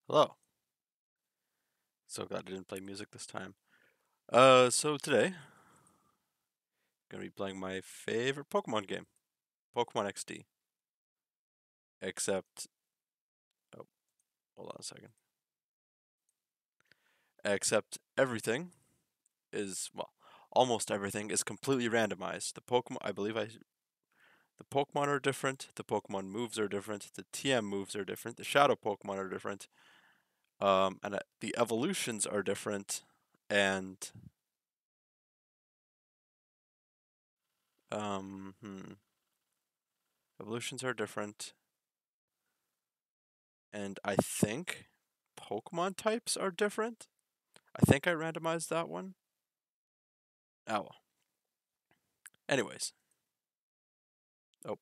Hello. So glad I didn't play music this time. So today, gonna be playing my favorite Pokemon game, Pokemon XD. Except, oh, hold on a second. Except everything is, well, almost everything is completely randomized. The Pokemon are different, the Pokemon moves are different, the TM moves are different, the Shadow Pokemon are different, the evolutions are different, and, um, hmm, evolutions are different. And I think Pokemon types are different. I think I randomized that one. Oh well. Anyways. Oh,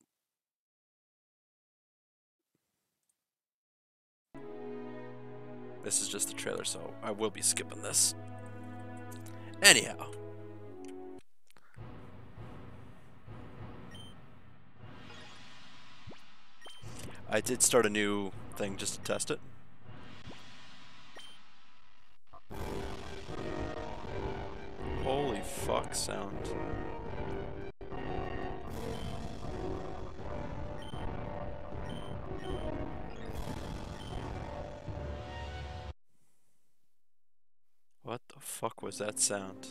this is just the trailer, so I will be skipping this. Anyhow. I did start a new thing just to test it. Holy fuck sound. What the fuck was that sound?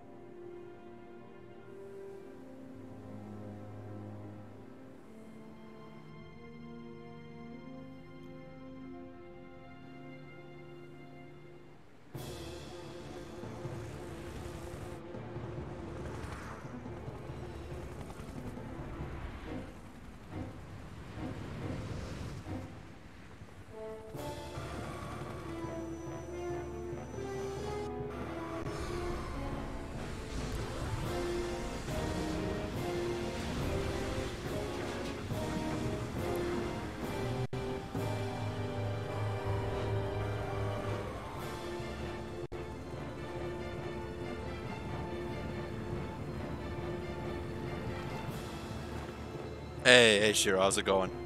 Hey Shiro, how's it going?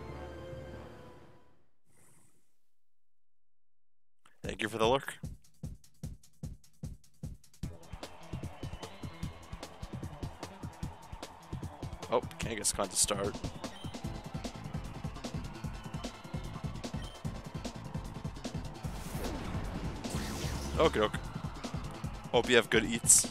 Thank you for the lurk. Oh, Kangaskhan to start. Okay, okay. Hope you have good eats.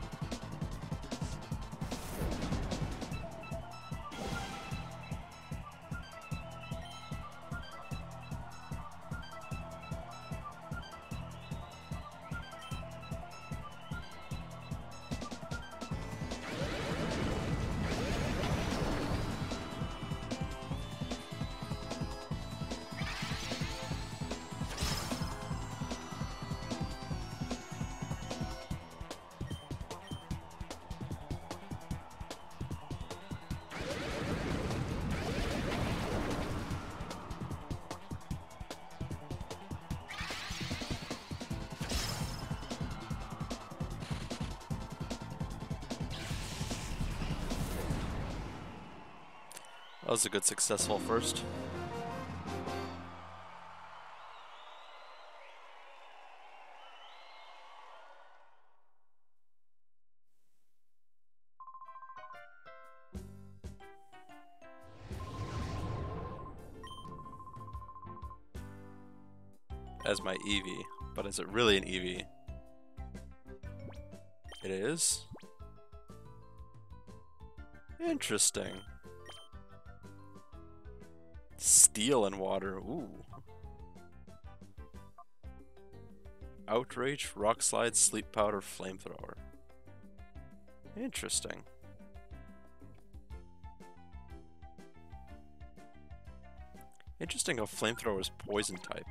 That was a good successful first. As my Eevee, but is it really an Eevee? It is? Interesting. Steel and water, ooh. Outrage, Rock Slide, Sleep Powder, Flamethrower. Interesting. Interesting how Flamethrower is poison type.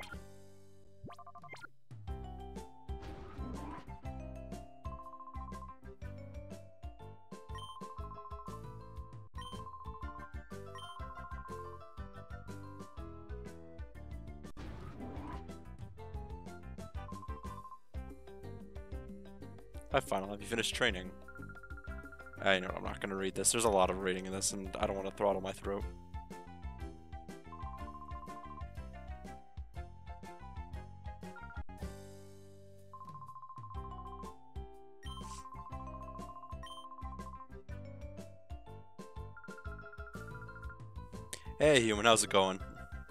Hi Final, have you finished training? I know, I'm not gonna read this. There's a lot of reading in this and I don't want to throttle my throat. Hey human, how's it going?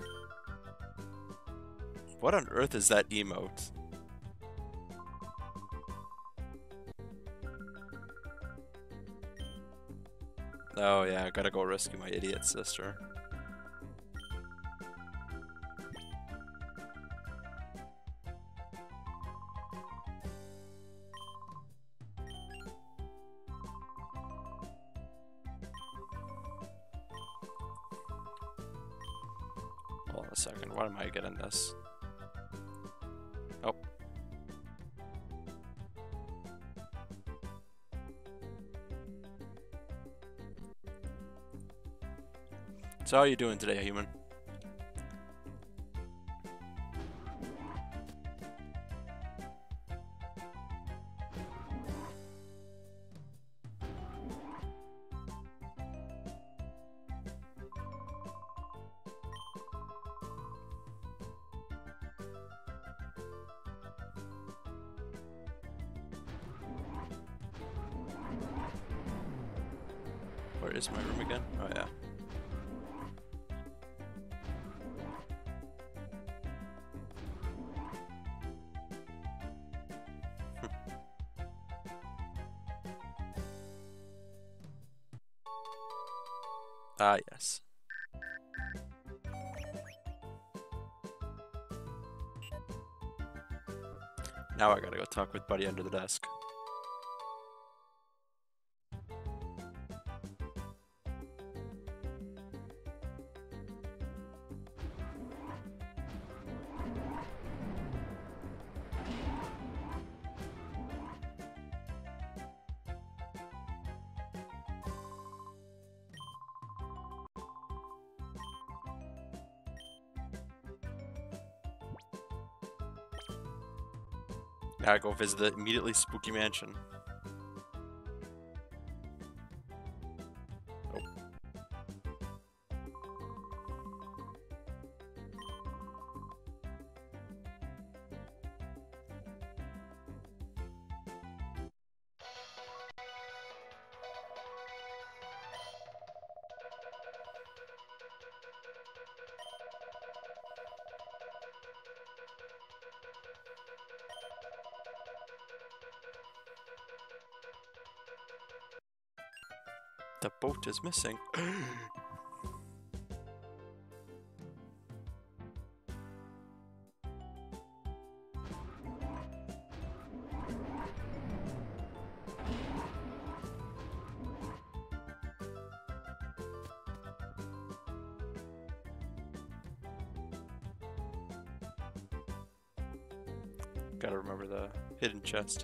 What on earth is that emote? Oh yeah, I gotta go rescue my idiot sister. Hold on a second, why am I getting this? Oh. So how are you doing today, human? Where is my room again? Oh yeah. Ah yes. Now I gotta go talk with Buddy under the desk. Now I go visit the immediately spooky mansion. Oh. The boat is missing. Gotta remember the hidden chest.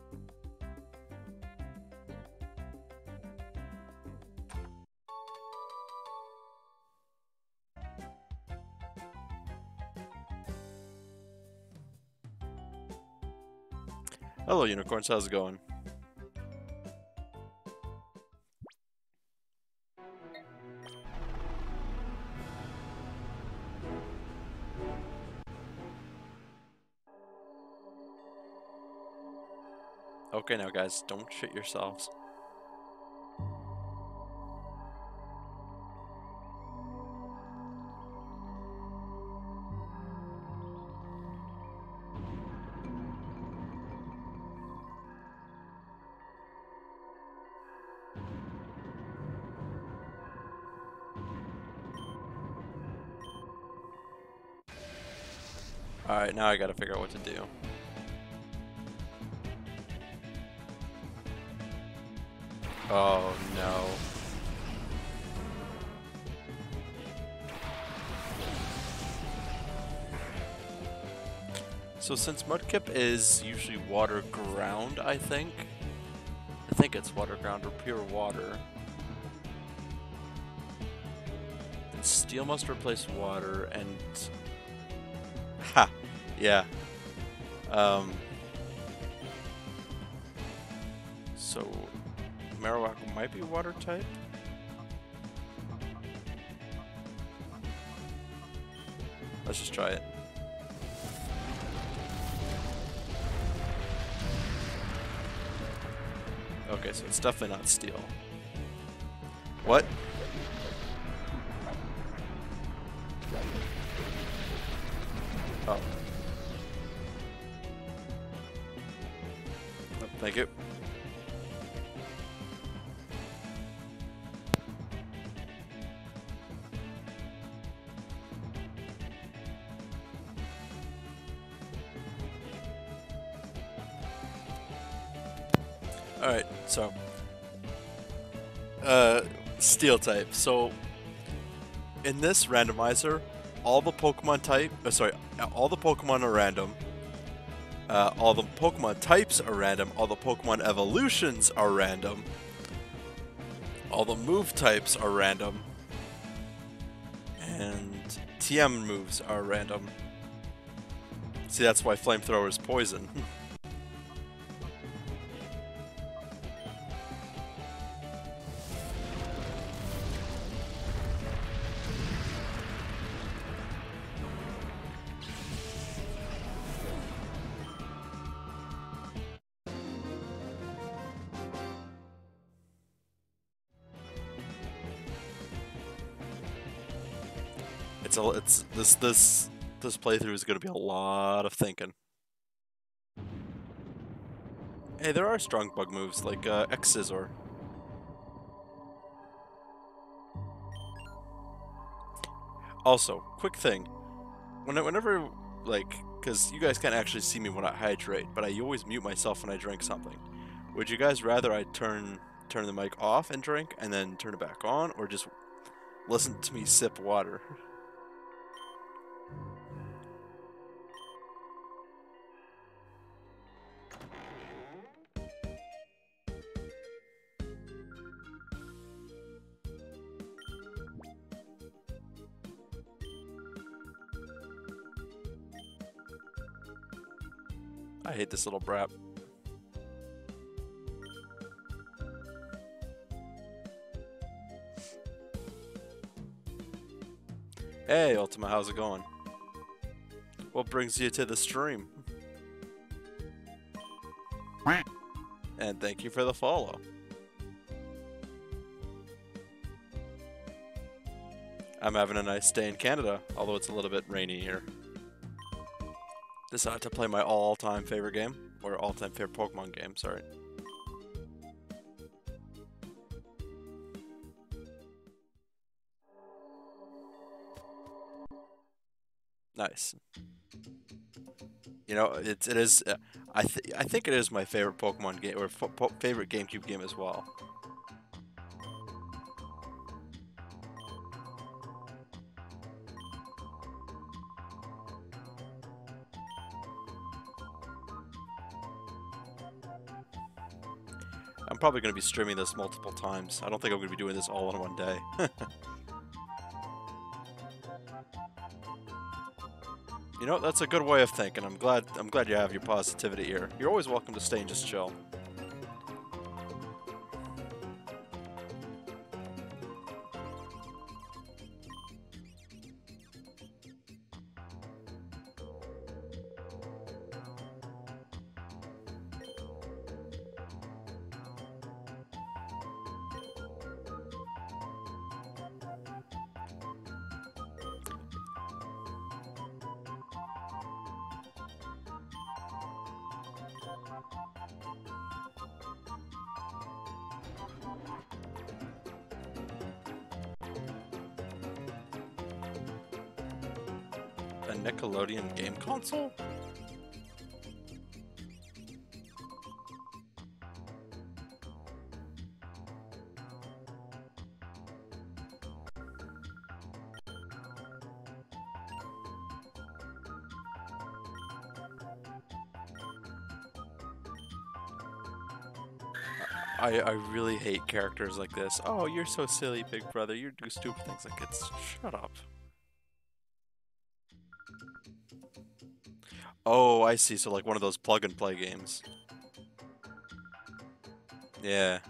Hello unicorns, how's it going? Okay now guys, don't shit yourselves. Alright, now I gotta figure out what to do. Oh no. So since Mudkip is usually water ground, I think it's water ground or pure water. And steel must replace water and... Ha! Yeah. So Marowak might be water type? Let's just try it. Okay, so it's definitely not steel. What? Oh. Oh, thank you. Alright, so Steel type. So in this randomizer, all the Pokemon all the Pokemon are random. All the Pokemon types are random. All the Pokemon evolutions are random. All the move types are random. And TM moves are random. See, that's why Flamethrower is poison. This playthrough is going to be a lot of thinking. Hey, there are strong bug moves like X-Scissor. Also, quick thing, whenever like, because you guys can't actually see me when I hydrate, but I always mute myself when I drink something. Would you guys rather I turn the mic off and drink, and then turn it back on, or just listen to me sip water? I hate this little brat. Hey, Ultima, how's it going? What brings you to the stream? And thank you for the follow. I'm having a nice day in Canada, although it's a little bit rainy here. Decided to play my all-time favorite game, or all-time favorite Pokemon game, sorry. Nice. You know, it is. I think it is my favorite Pokemon game, or favorite GameCube game as well. I'm probably going to be streaming this multiple times. I don't think I'm going to be doing this all in one day. You know, that's a good way of thinking. I'm glad you have your positivity here. You're always welcome to stay and just chill. A Nickelodeon game console? I really hate characters like this. Oh, you're so silly, big brother. You do stupid things like this. Shut up. Oh, I see. So like one of those plug and play games. Yeah.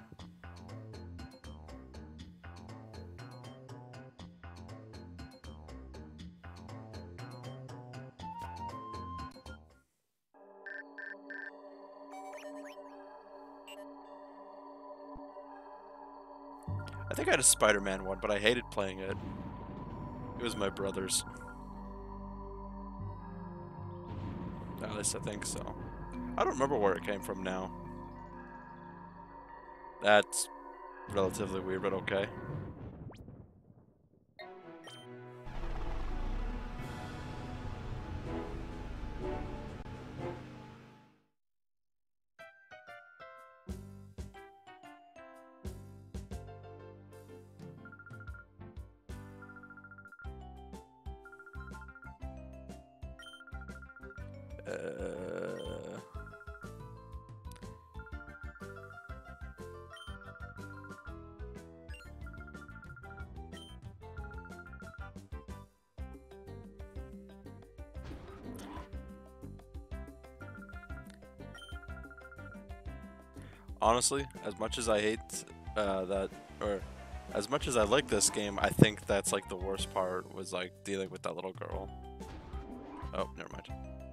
I think I had a Spider-Man one, but I hated playing it. It was my brother's. At least I think so. I don't remember where it came from now. That's relatively weird, but okay. Honestly, as much as I hate or as much as I like this game, I think that's like the worst part was like dealing with that little girl. Oh, never mind.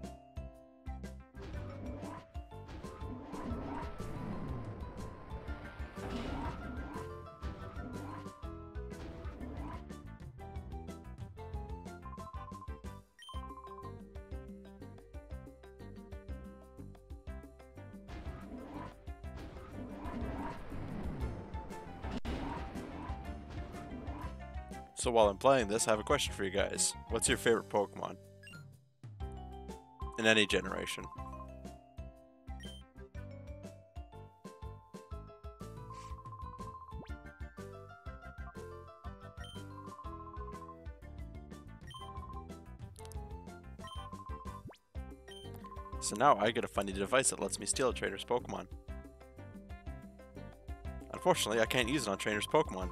So while I'm playing this, I have a question for you guys. What's your favorite Pokemon? In any generation. So now I get a funny device that lets me steal a trainer's Pokemon. Unfortunately, I can't use it on trainer's Pokemon.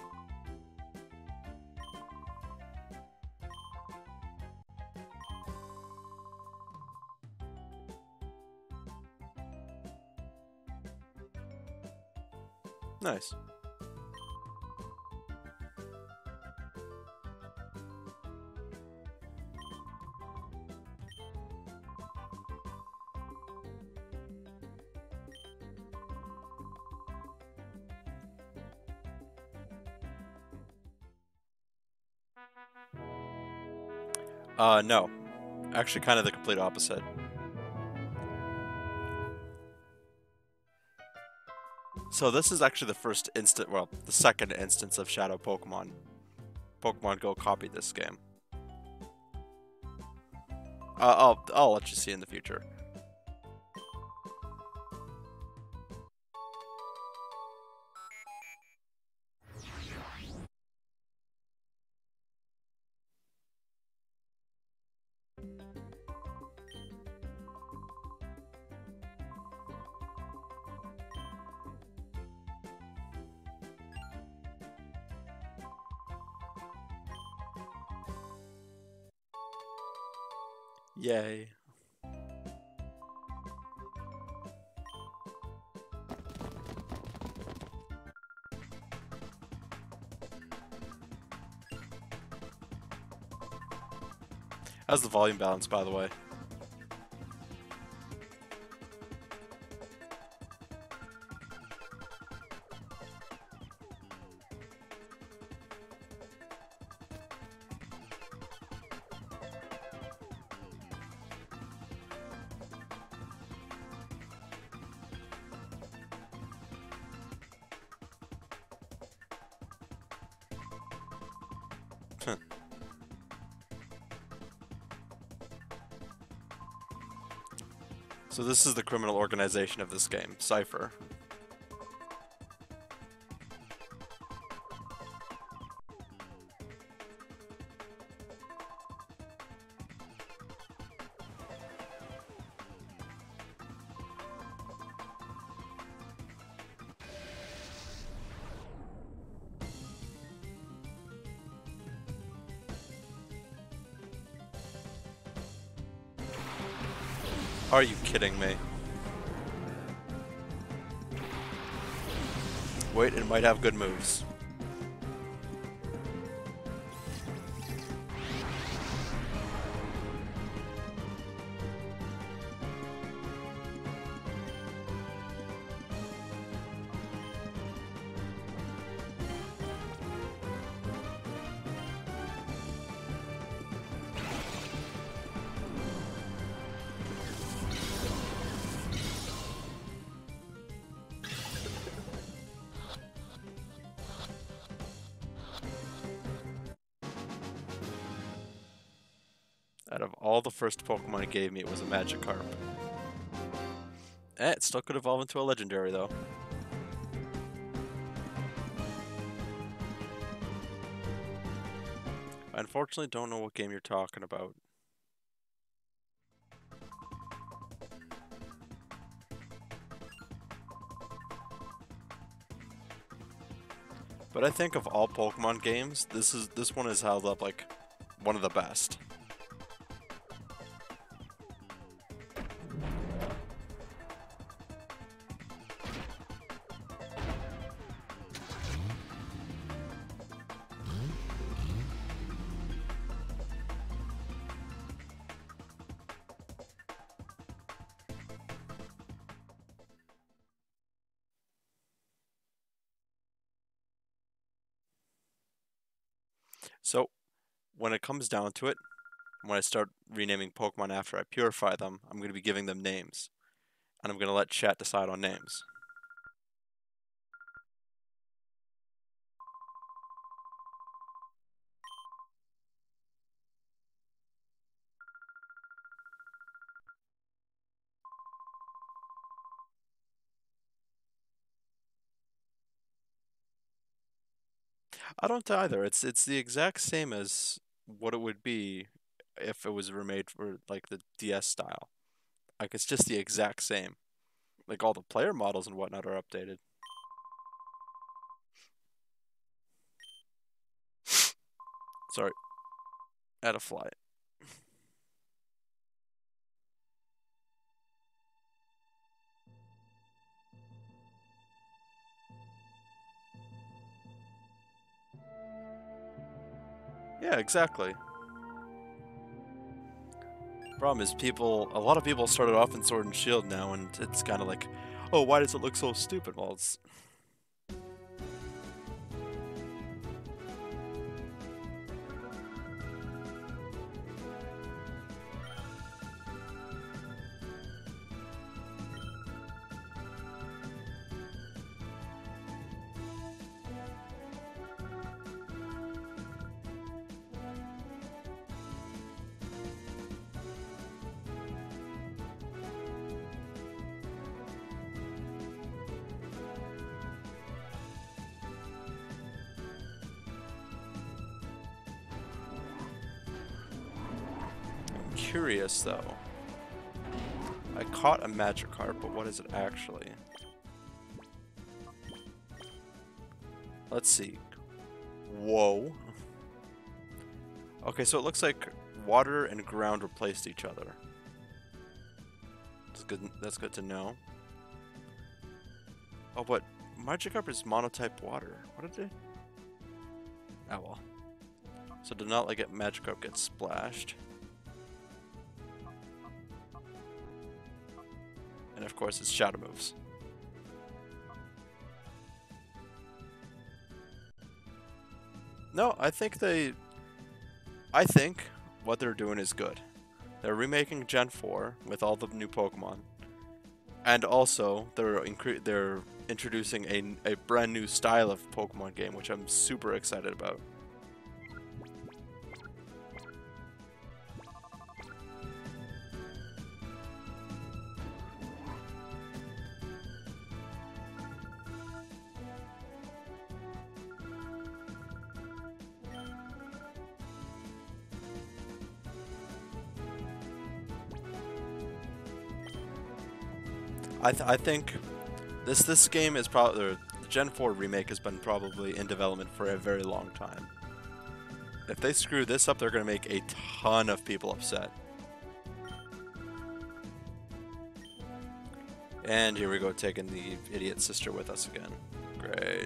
Nice. No. Actually, kind of the complete opposite. So this is actually the second instance of Shadow Pokemon. Pokemon Go copied this game. I'll let you see in the future. Yay. How's the volume balance, by the way? So this is the criminal organization of this game, Cypher. Are you kidding me? Wait, it might have good moves. Out of all the first Pokemon it gave me, it was a Magikarp. It still could evolve into a legendary, though. I unfortunately don't know what game you're talking about. But I think of all Pokemon games, this one is held up like one of the best. So, when it comes down to it, when I start renaming Pokemon after I purify them, I'm going to be giving them names. And I'm going to let chat decide on names. I don't either. It's the exact same as what it would be if it was remade for like the DS style. Like it's just the exact same. Like all the player models and whatnot are updated. Sorry, had a fly. Yeah, exactly. Problem is, a lot of people started off in Sword and Shield now, and it's kind of like, oh, why does it look so stupid? Well, it's curious though. I caught a Magikarp, but what is it actually? Let's see. Whoa. Okay, so it looks like water and ground replaced each other. That's good to know. Oh, but Magikarp is monotype water. What did it? Oh well. So do not let Magikarp get splashed. And of course, it's shadow moves. No, I think what they're doing is good. They're remaking Gen 4 with all the new Pokemon. And also, they're introducing a brand new style of Pokemon game, which I'm super excited about. I think this game is probably the Gen 4 remake has been probably in development for a very long time. If they screw this up, they're gonna make a ton of people upset. And here we go, taking the idiot sister with us again. Great.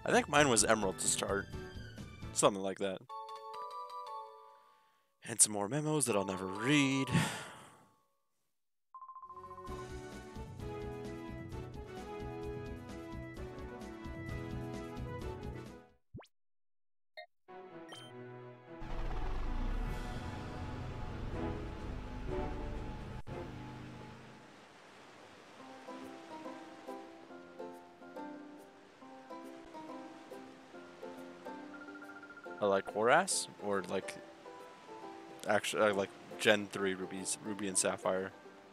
I think mine was Emerald to start. Something like that. And some more memos that I'll never read. I like Horas, or like actually I like Gen 3 rubies, Ruby and Sapphire.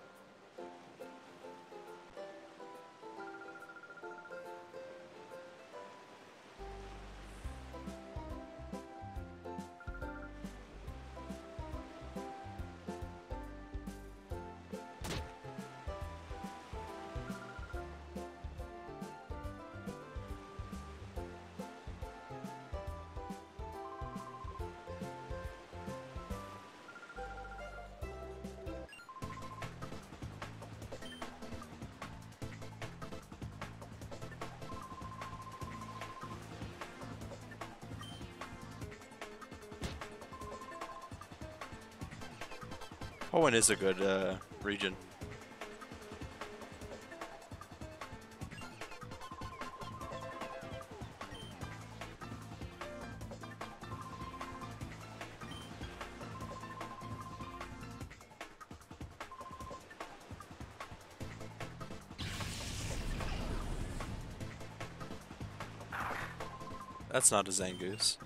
Hoenn is a good region. That's not a Zangoose.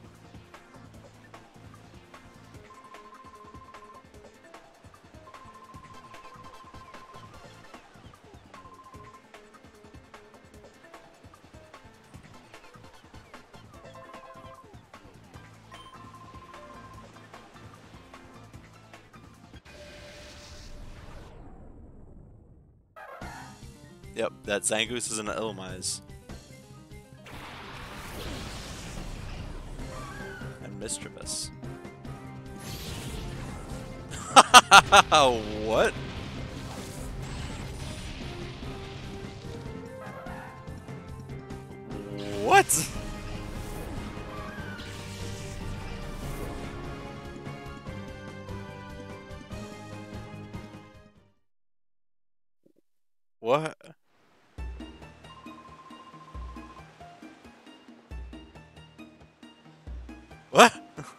Yep, that Zangoose is an Illumise. And Mischievous. What? What? What? What?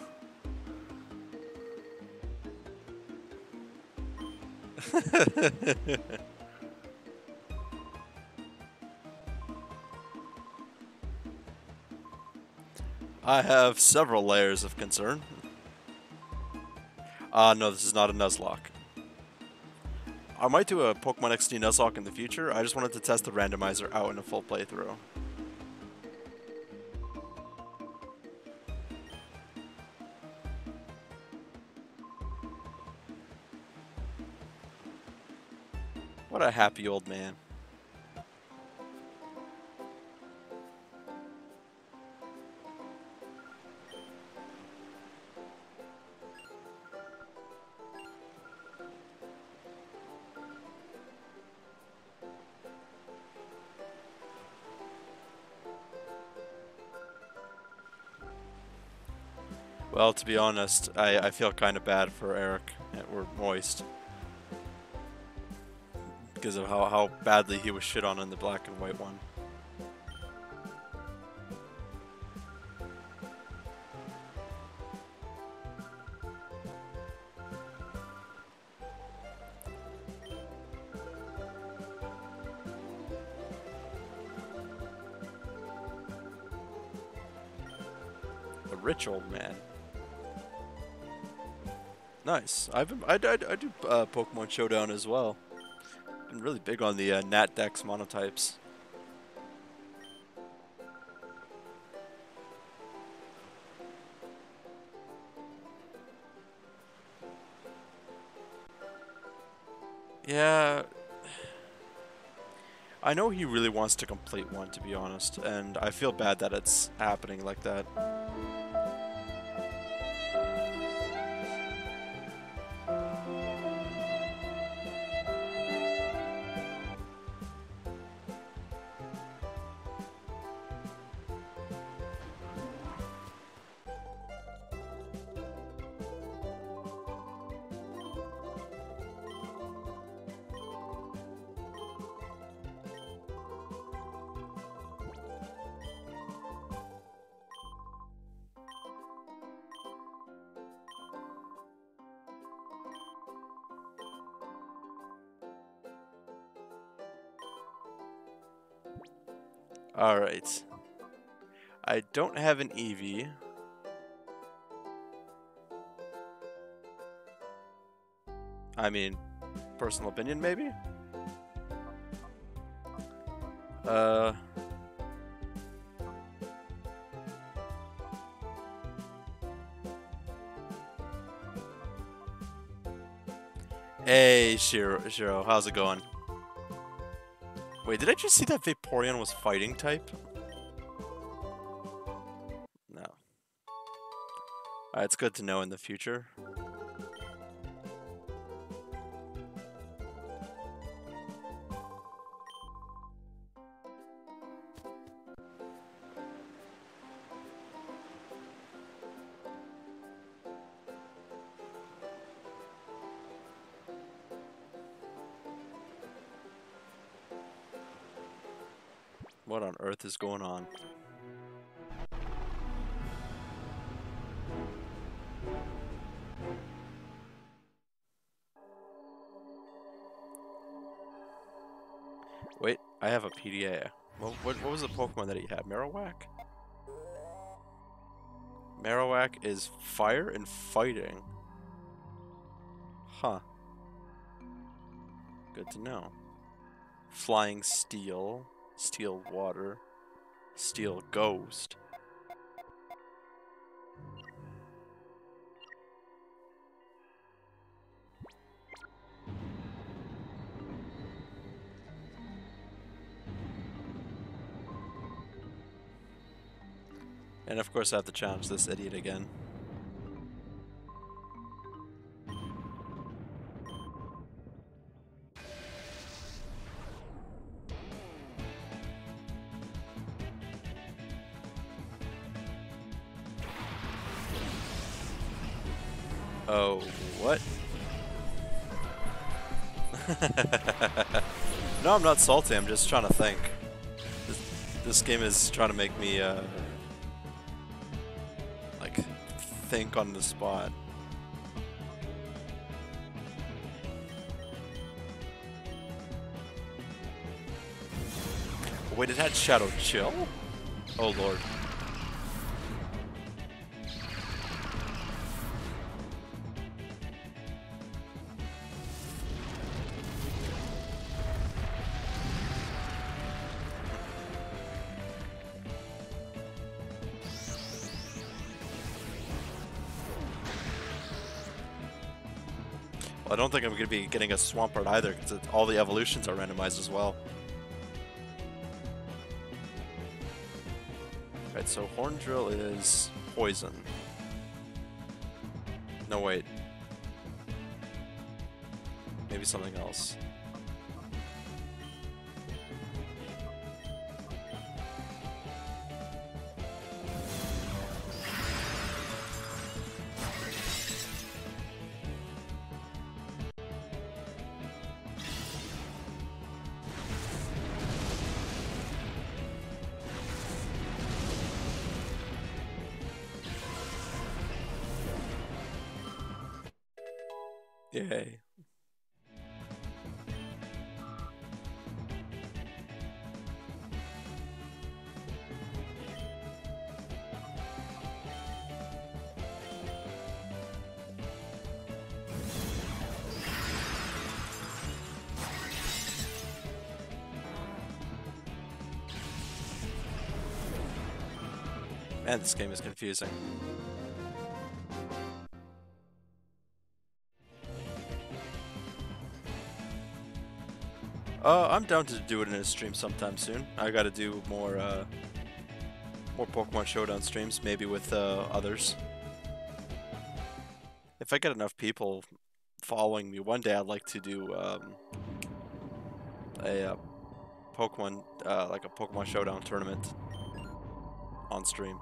I have several layers of concern. No, this is not a Nuzlocke. I might do a Pokemon XD Nuzlocke in the future. I just wanted to test the randomizer out in a full playthrough. What a happy old man. Well, to be honest, I feel kind of bad for Eric, or Moist, because of how badly he was shit on in the black and white one. A rich old man. Nice. I do Pokemon Showdown as well. I'm really big on the Nat Dex monotypes. Yeah. I know he really wants to complete one, to be honest, and I feel bad that it's happening like that. Alright. I don't have an Eevee. I mean, personal opinion, maybe? Hey, Shiro, how's it going? Wait, did I just see that Vaporeon was fighting type? No. Alright, it's good to know in the future. What on earth is going on? Wait, I have a PDA. What was the Pokemon that he had? Marowak? Marowak is fire and fighting. Huh. Good to know. Flying Steel, Steel Water, Steel Ghost. And of course I have to challenge this idiot again. Oh, what? No, I'm not salty, I'm just trying to think. This game is trying to make me, like, think on the spot. Wait, it had Shadow Chill? Oh lord. I don't think I'm going to be getting a Swampert either, because all the evolutions are randomized as well. Right, so Horn Drill is poison. No, wait. Maybe something else. Yay. Man, this game is confusing. I'm down to do it in a stream sometime soon. I gotta do more Pokemon Showdown streams, maybe with others. If I get enough people following me, one day I'd like to do a Pokemon, like a Pokemon Showdown tournament on stream.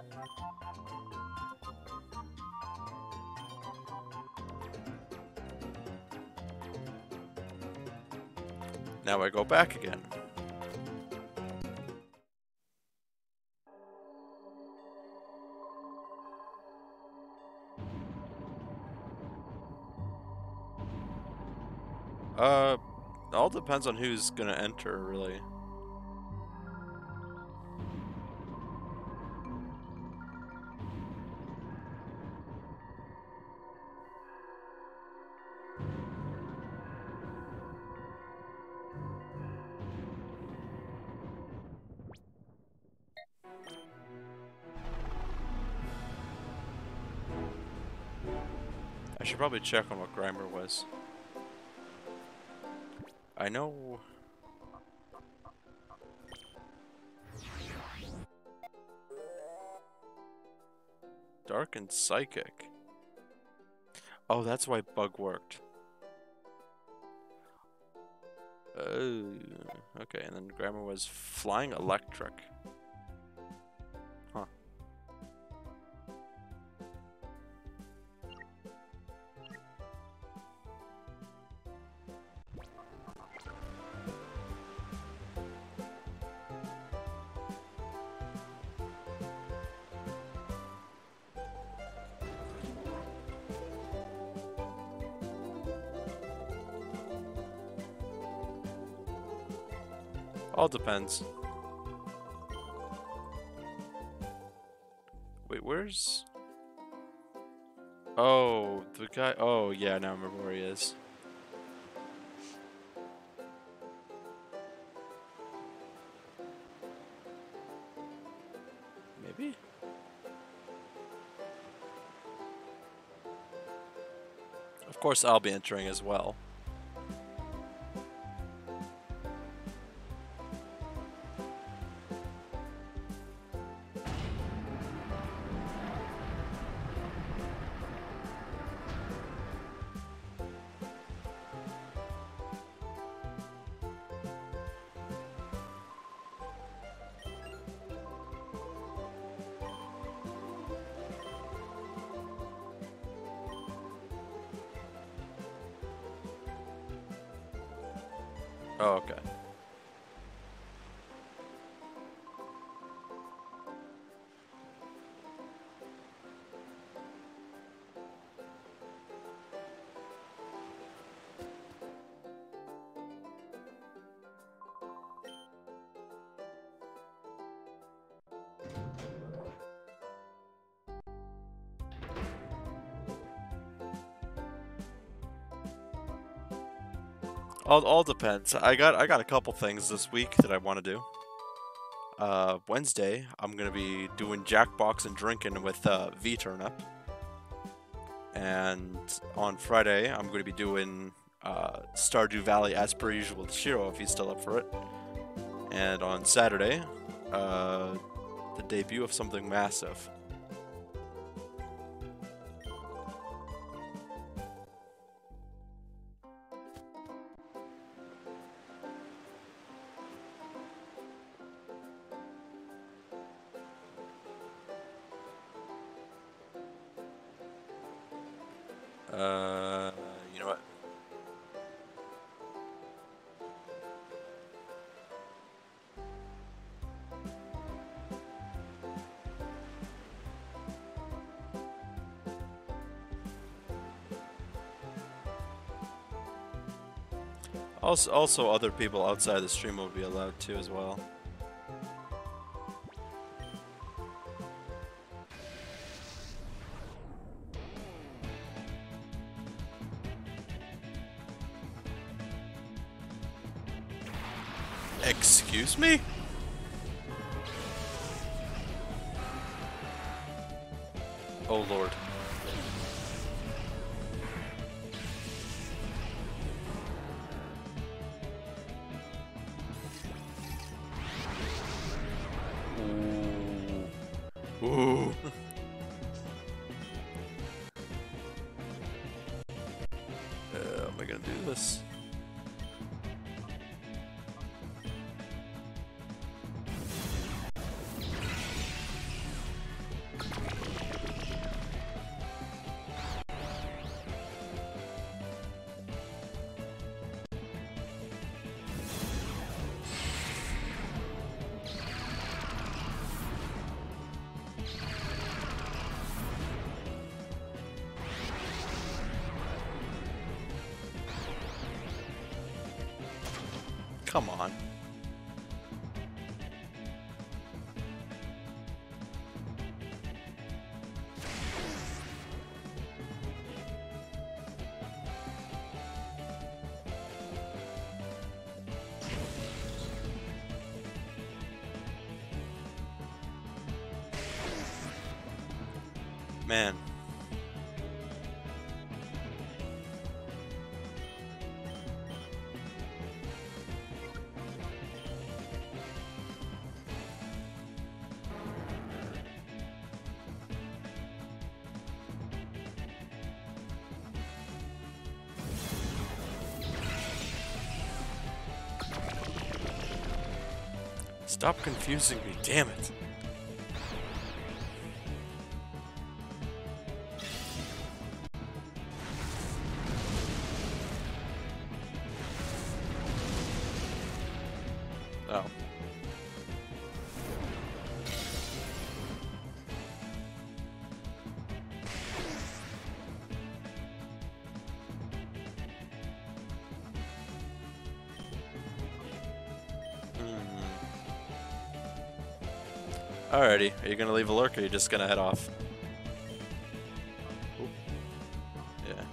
Now I go back again. All depends on who's gonna enter, really. I should probably check on what Grimer was. I know... Dark and Psychic. Oh, that's why Bug worked. Oh, okay, and then Grimer was Flying Electric. Huh. All depends. Wait, where's... Oh, the guy... Oh, yeah, now I remember where he is. Maybe? Of course, I'll be entering as well. Oh, okay. All depends. I got a couple things this week that I want to do. Wednesday, I'm gonna be doing Jackbox and drinking with V-Turnip. And on Friday, I'm gonna be doing Stardew Valley as per usual with Shiro if he's still up for it. And on Saturday, the debut of something massive. You know what? Also, other people outside the stream will be allowed to as well. Excuse me? Oh lord. Ooh. Ooh. How am I gonna do this? Come on. Man. Stop confusing me, damn it. Oh. Alrighty, are you gonna leave a lurk or are you just gonna head off? Oop. Yeah.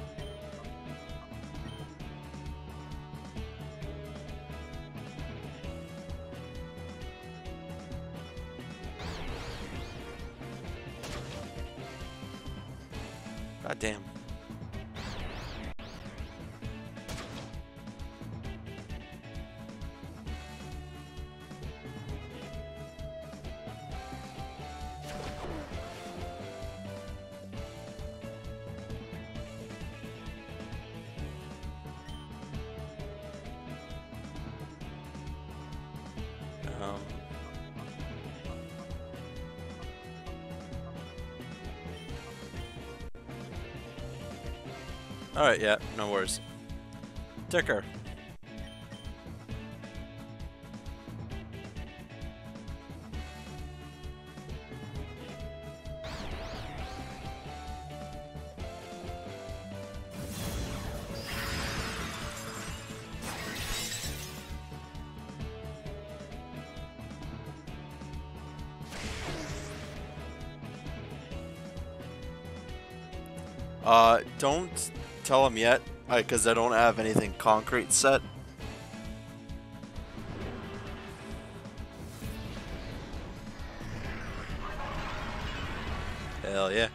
God damn. Alright, yeah, no worries. Ticker. Don't tell him yet, because I don't have anything concrete set. Hell yeah.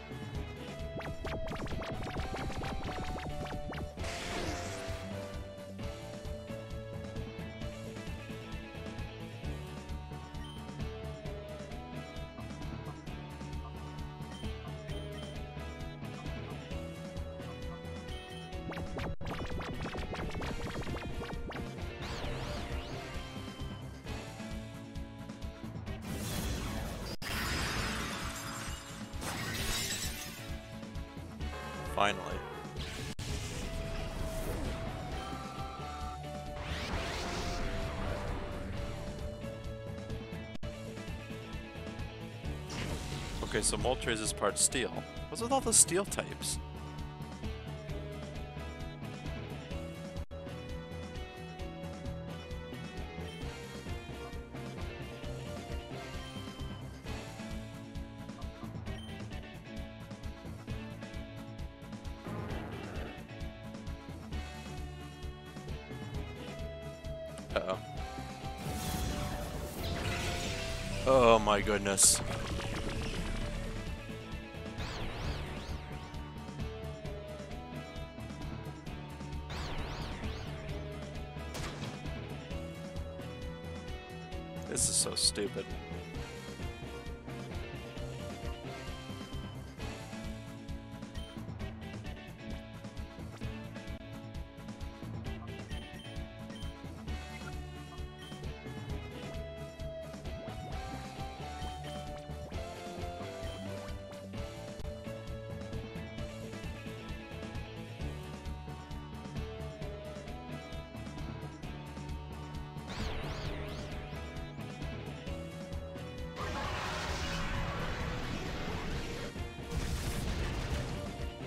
Finally. Okay, so Moltres is part steel. What's with all the steel types? Uh-oh. Oh my goodness. This is so stupid.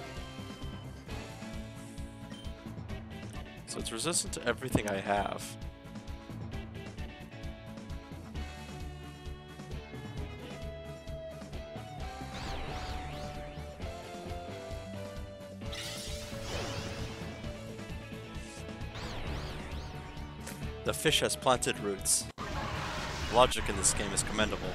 So it's resistant to everything I have. The fish has planted roots. Logic in this game is commendable.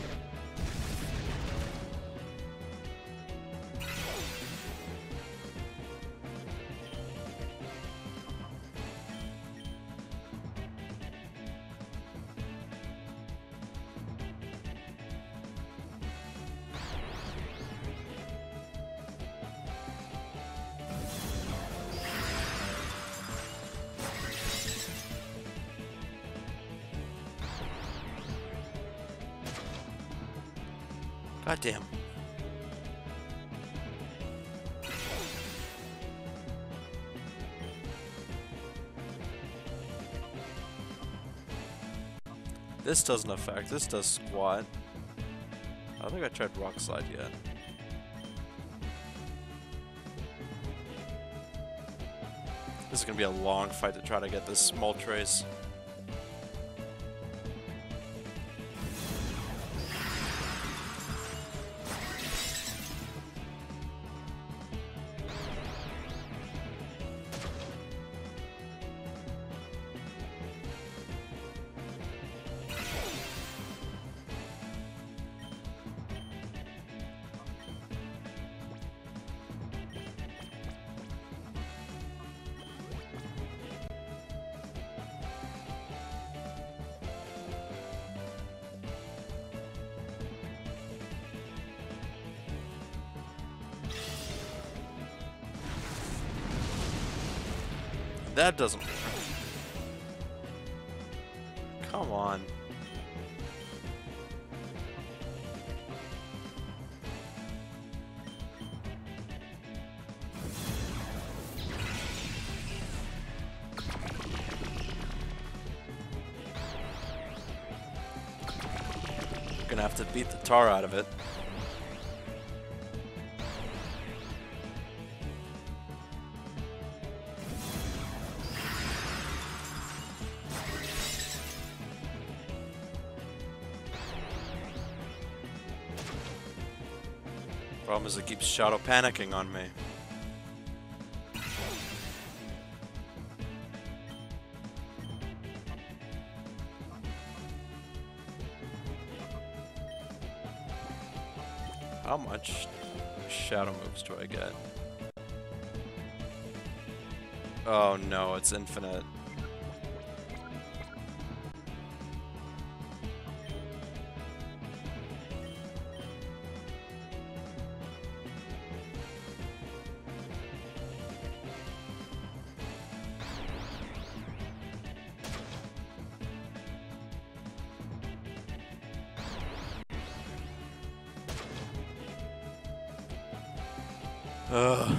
God damn. This doesn't affect. This does squat. I don't think I tried rock slide yet. This is gonna be a long fight to try to get this small trace. That doesn't work. Come on. Gonna have to beat the tar out of it. Problem is it keeps shadow panicking on me. How much shadow moves do I get? Oh no, it's infinite. Ugh.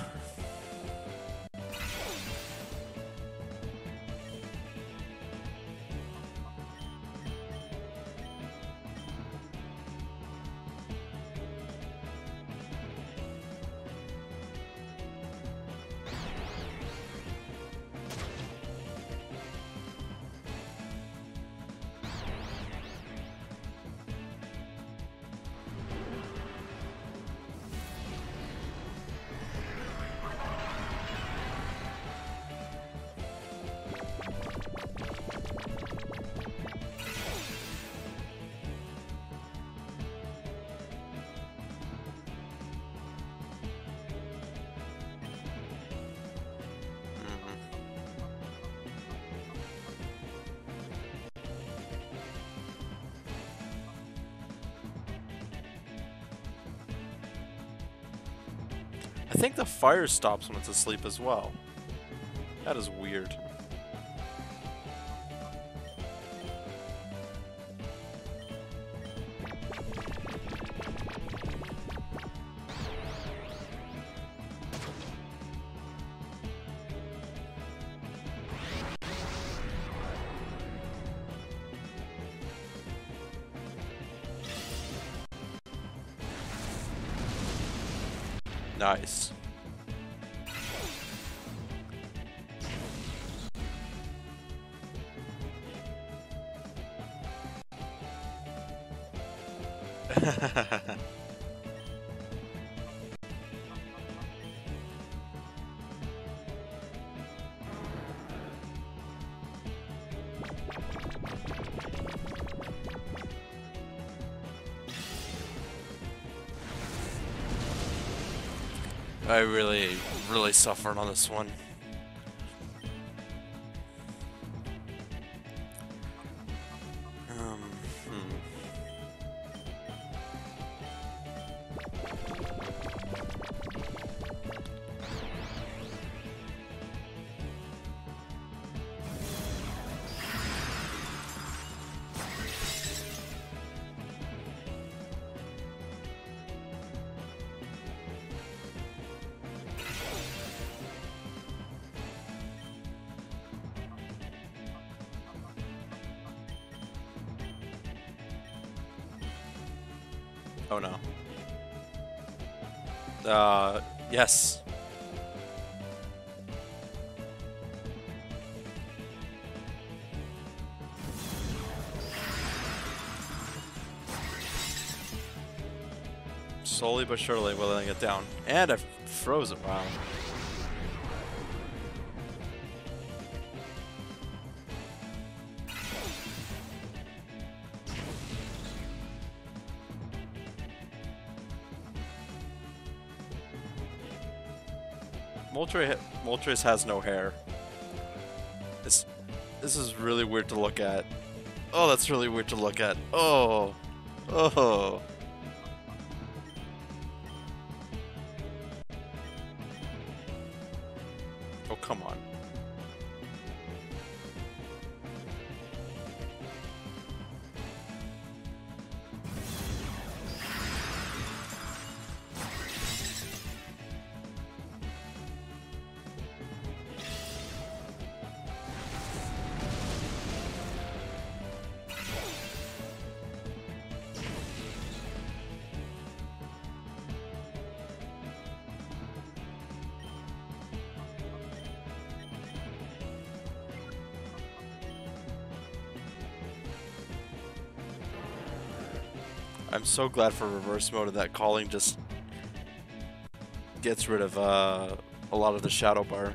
I think the fire stops when it's asleep as well. That is weird. Nice. I really, really suffered on this one. Hmm. Oh no. Yes. Slowly but surely we're letting it down. And I froze it, wow. Moltres has no hair. This is really weird to look at. Oh, that's really weird to look at. Oh. Oh. Oh, come on. I'm so glad for reverse mode that calling just gets rid of a lot of the shadow bar.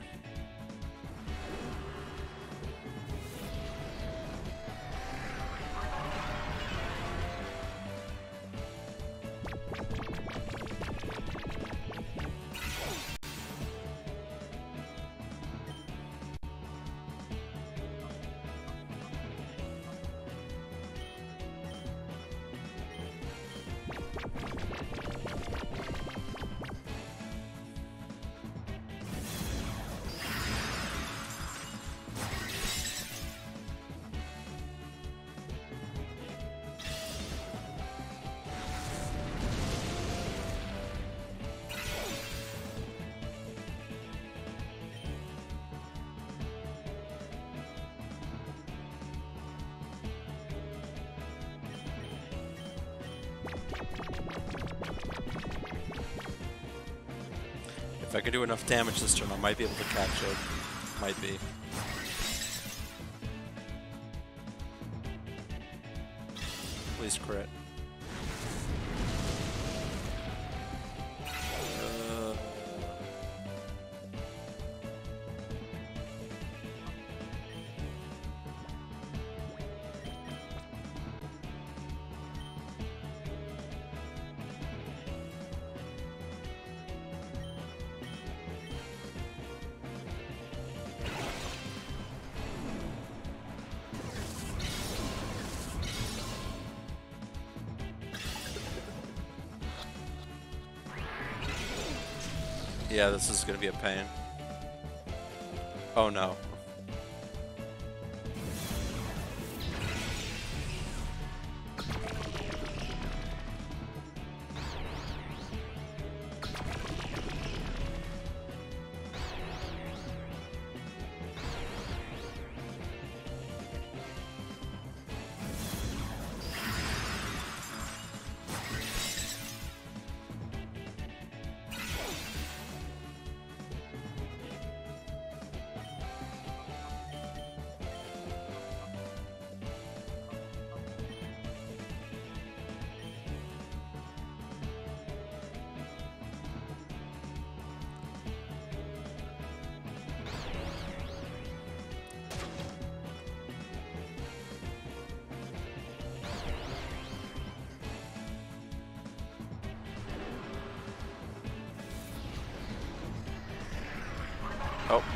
If I could do enough damage this turn, I might be able to catch it. Might be. Please crit. Yeah, this is gonna be a pain. Oh no.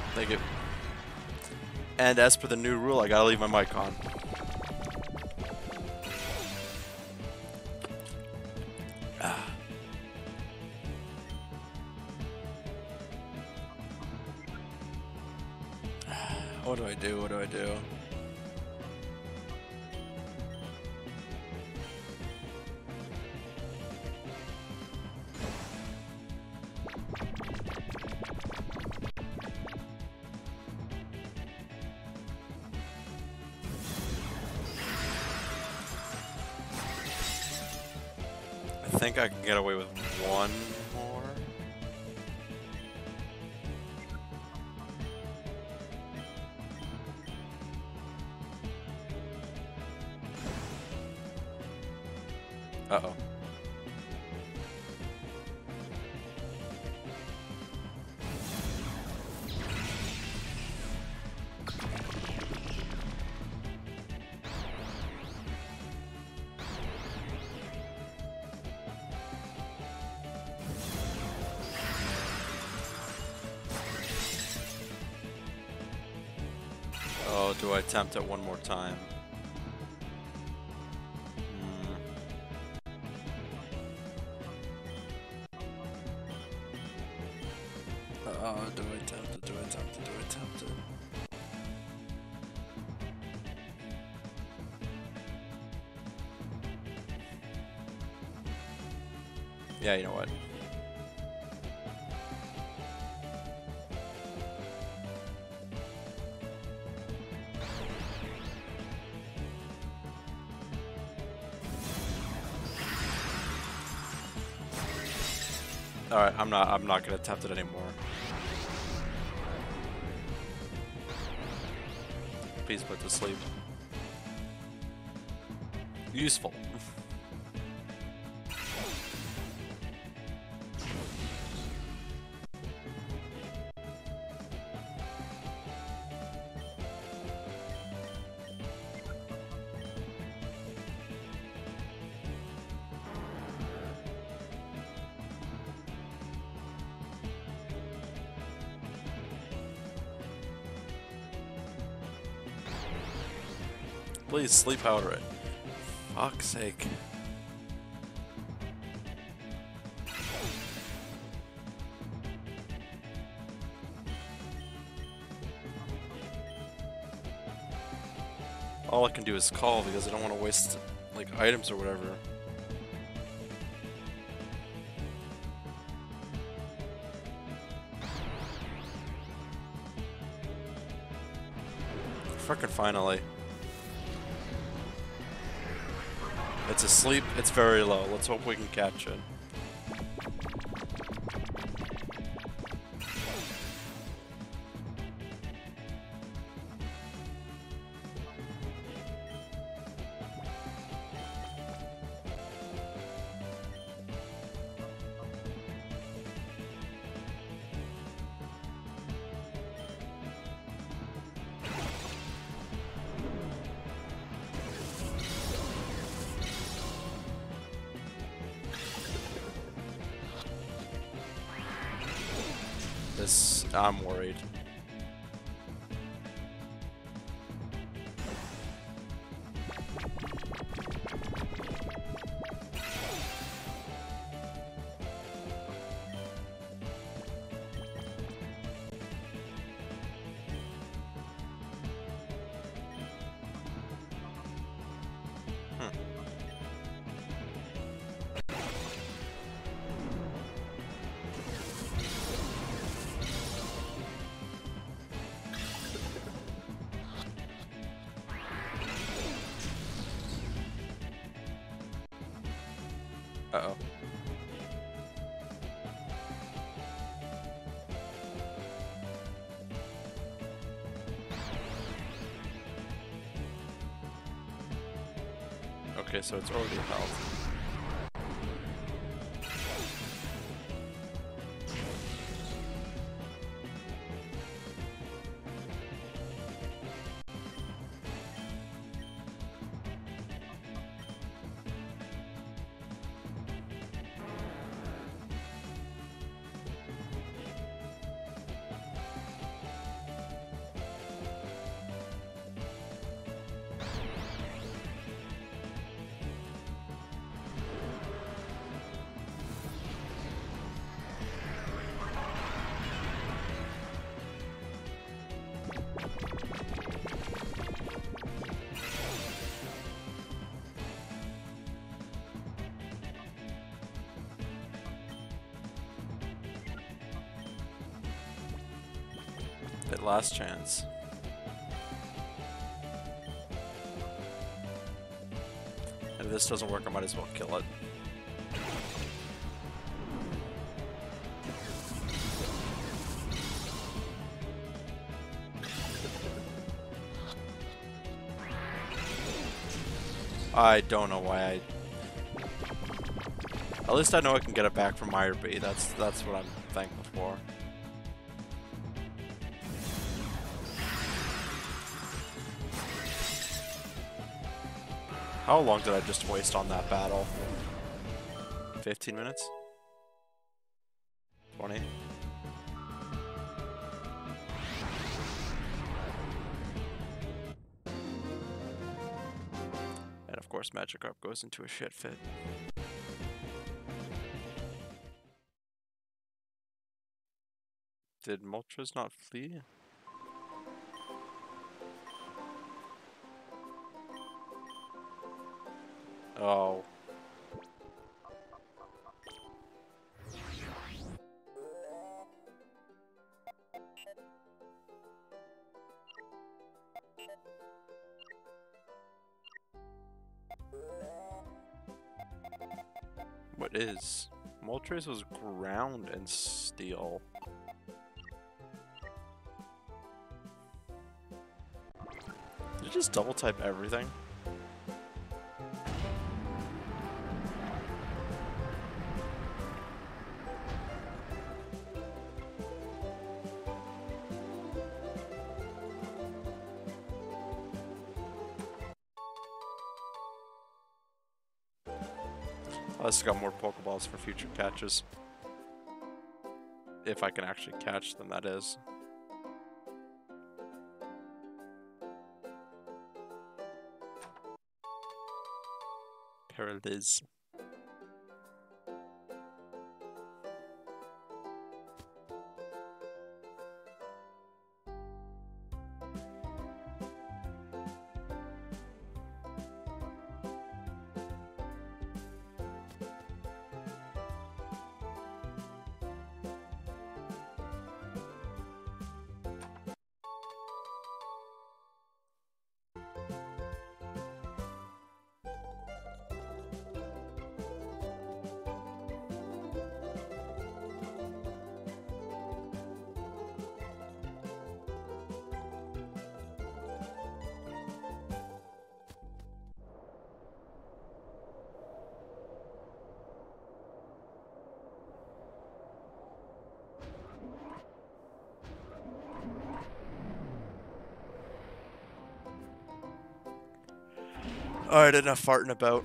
Thank you. And as per the new rule, I gotta leave my mic on. What do I do? What do I do? I think I can get away with one more. Uh-oh. Oh, do I attempt it one more time? Do I attempt it? Do I attempt it? Do I attempt it? Yeah, you know what? Alright, I'm not gonna attempt it anymore. Please put to sleep. Useful. Please sleep powder it. Fuck's sake. All I can do is call because I don't want to waste like items or whatever. Frickin' finally. It's asleep, it's very low. Let's hope we can catch it. I'm worried. Uh-oh. Okay, so it's already held. Bit last chance. And if this doesn't work, I might as well kill it. I don't know why I... At least I know I can get it back from Meyerby. That's what I'm thankful for. How long did I just waste on that battle? 15 minutes? 20? And of course Magikarp goes into a shit fit. Did Moltres not flee? Oh. What is? Moltres was ground and steel. Did you just double type everything? I just got more Pokeballs for future catches. If I can actually catch them, that is. Paraliz. Alright, enough farting about.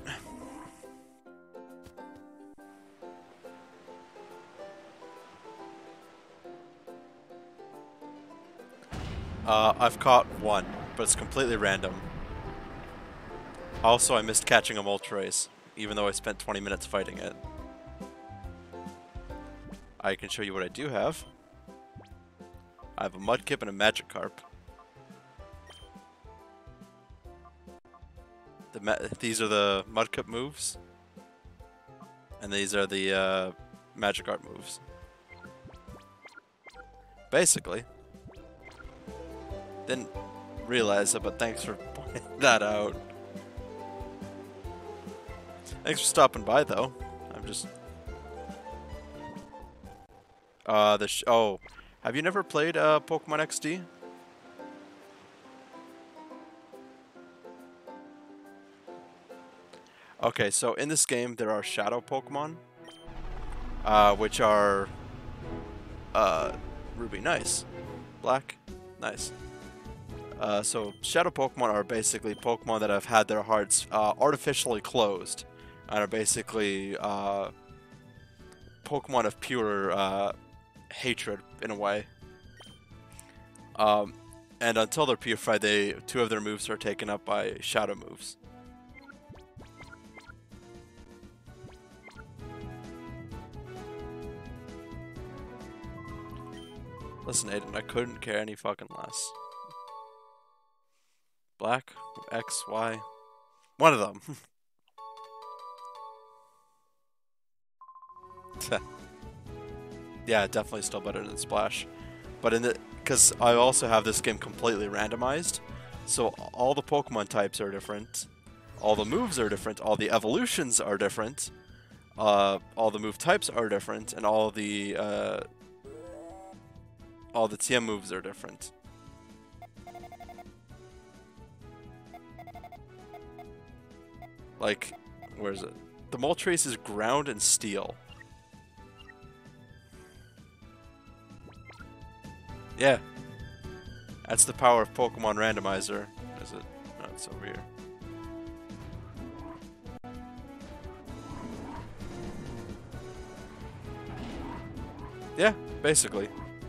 I've caught one, but it's completely random. Also, I missed catching a Moltres, even though I spent 20 minutes fighting it. I can show you what I do have. I have a Mudkip and a Magikarp. These are the Mudkip moves, and these are the Magikarp moves. Basically, didn't realize it, but thanks for pointing that out. Thanks for stopping by, though. I'm just oh, have you never played Pokemon XD? Okay, so in this game there are Shadow Pokemon, which are Ruby, nice. Black, nice. So Shadow Pokemon are basically Pokemon that have had their hearts artificially closed, and are basically Pokemon of pure hatred in a way. And until they're purified, two of their moves are taken up by Shadow moves. Listen, Aiden, I couldn't care any fucking less. Black, X, Y, one of them. Yeah, definitely still better than Splash. But in the because I also have this game completely randomized, so all the Pokemon types are different, all the moves are different, all the evolutions are different, all the move types are different, and all the TM moves are different. Like, where is it? The Moltres is ground and steel. Yeah. That's the power of Pokemon Randomizer. Is it? No, it's over here. Yeah, basically.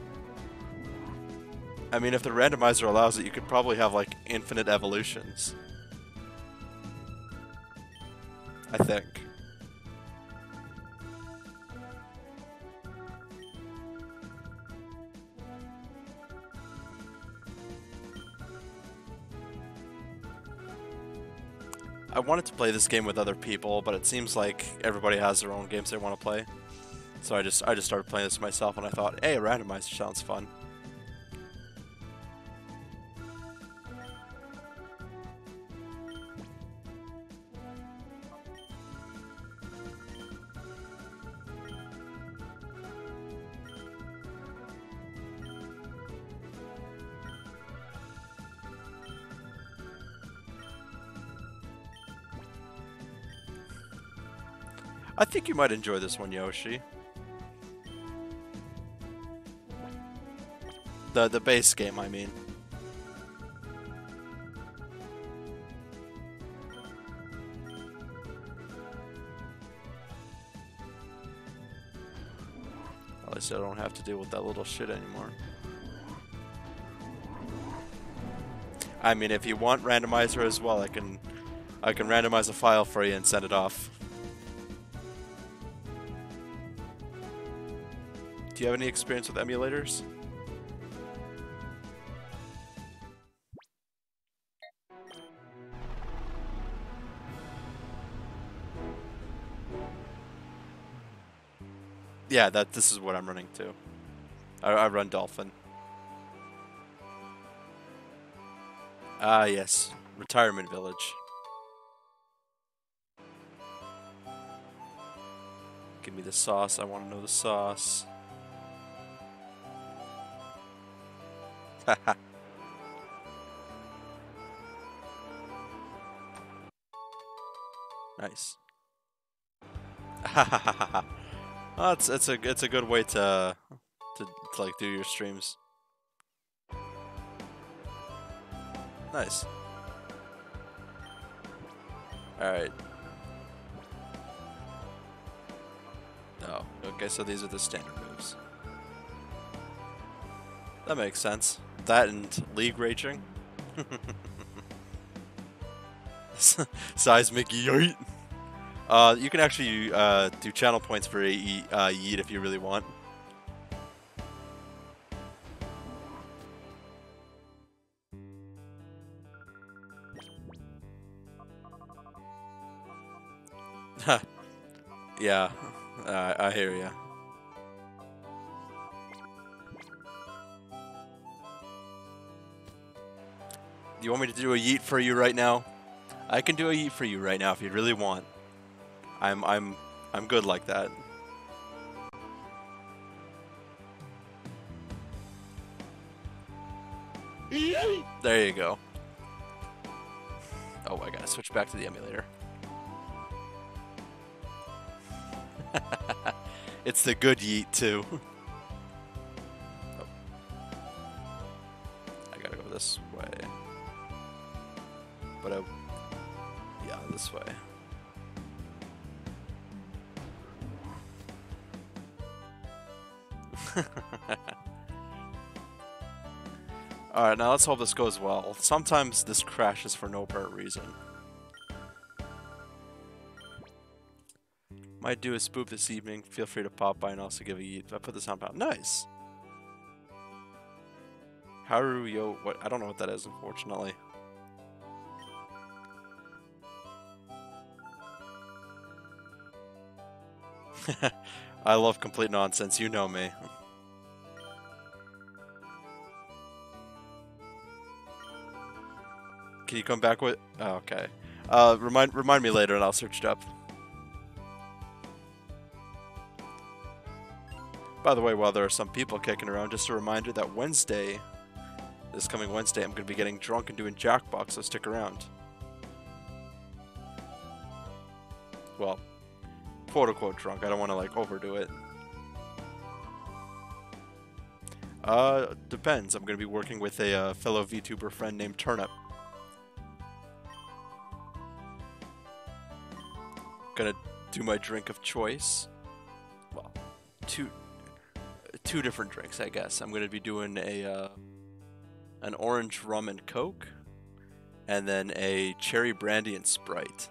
I mean, if the randomizer allows it, you could probably have, like, infinite evolutions. I think. I wanted to play this game with other people, but it seems like everybody has their own games they want to play. So I just started playing this myself, and I thought, hey, a randomizer sounds fun. I think you might enjoy this one, Yoshi. The base game, I mean. At least I don't have to deal with that little shit anymore. I mean, if you want randomizer as well, I can randomize a file for you and send it off. Do you have any experience with emulators? Yeah, this is what I'm running too. I run Dolphin. Ah, yes. Retirement Village. Give me the sauce. I want to know the sauce. Haha. Nice. Oh, it's a good way to like do your streams. Nice. All right. Oh, okay. So these are the standard moves. That makes sense. That and League Raging. Seismic Yeet. You can actually do channel points for a Yeet if you really want. Yeah, I hear ya. Do you want me to do a Yeet for you right now? I can do a Yeet for you right now if you really want. I'm good like that. There you go. Oh, I gotta switch back to the emulator. It's the good Yeet too. Oh. I gotta go this way. But yeah, this way. Alright, now let's hope this goes well. Sometimes this crashes for no apparent reason. Might do a spoop this evening. Feel free to pop by and also give a yeet. I put the sound out. Nice! Haru yo... What? I don't know what that is, unfortunately. I love complete nonsense. You know me. Can you come back with? Oh, okay. Remind me later, and I'll search it up. By the way, while there are some people kicking around, just a reminder that this coming Wednesday, I'm going to be getting drunk and doing Jackbox, so stick around. Well, quote-unquote drunk. I don't want to, like, overdo it. Depends. I'm going to be working with a fellow VTuber friend named Turnip. Gonna do my drink of choice. Well, two different drinks, I guess. I'm gonna be doing an orange rum and Coke, and then a cherry brandy and Sprite.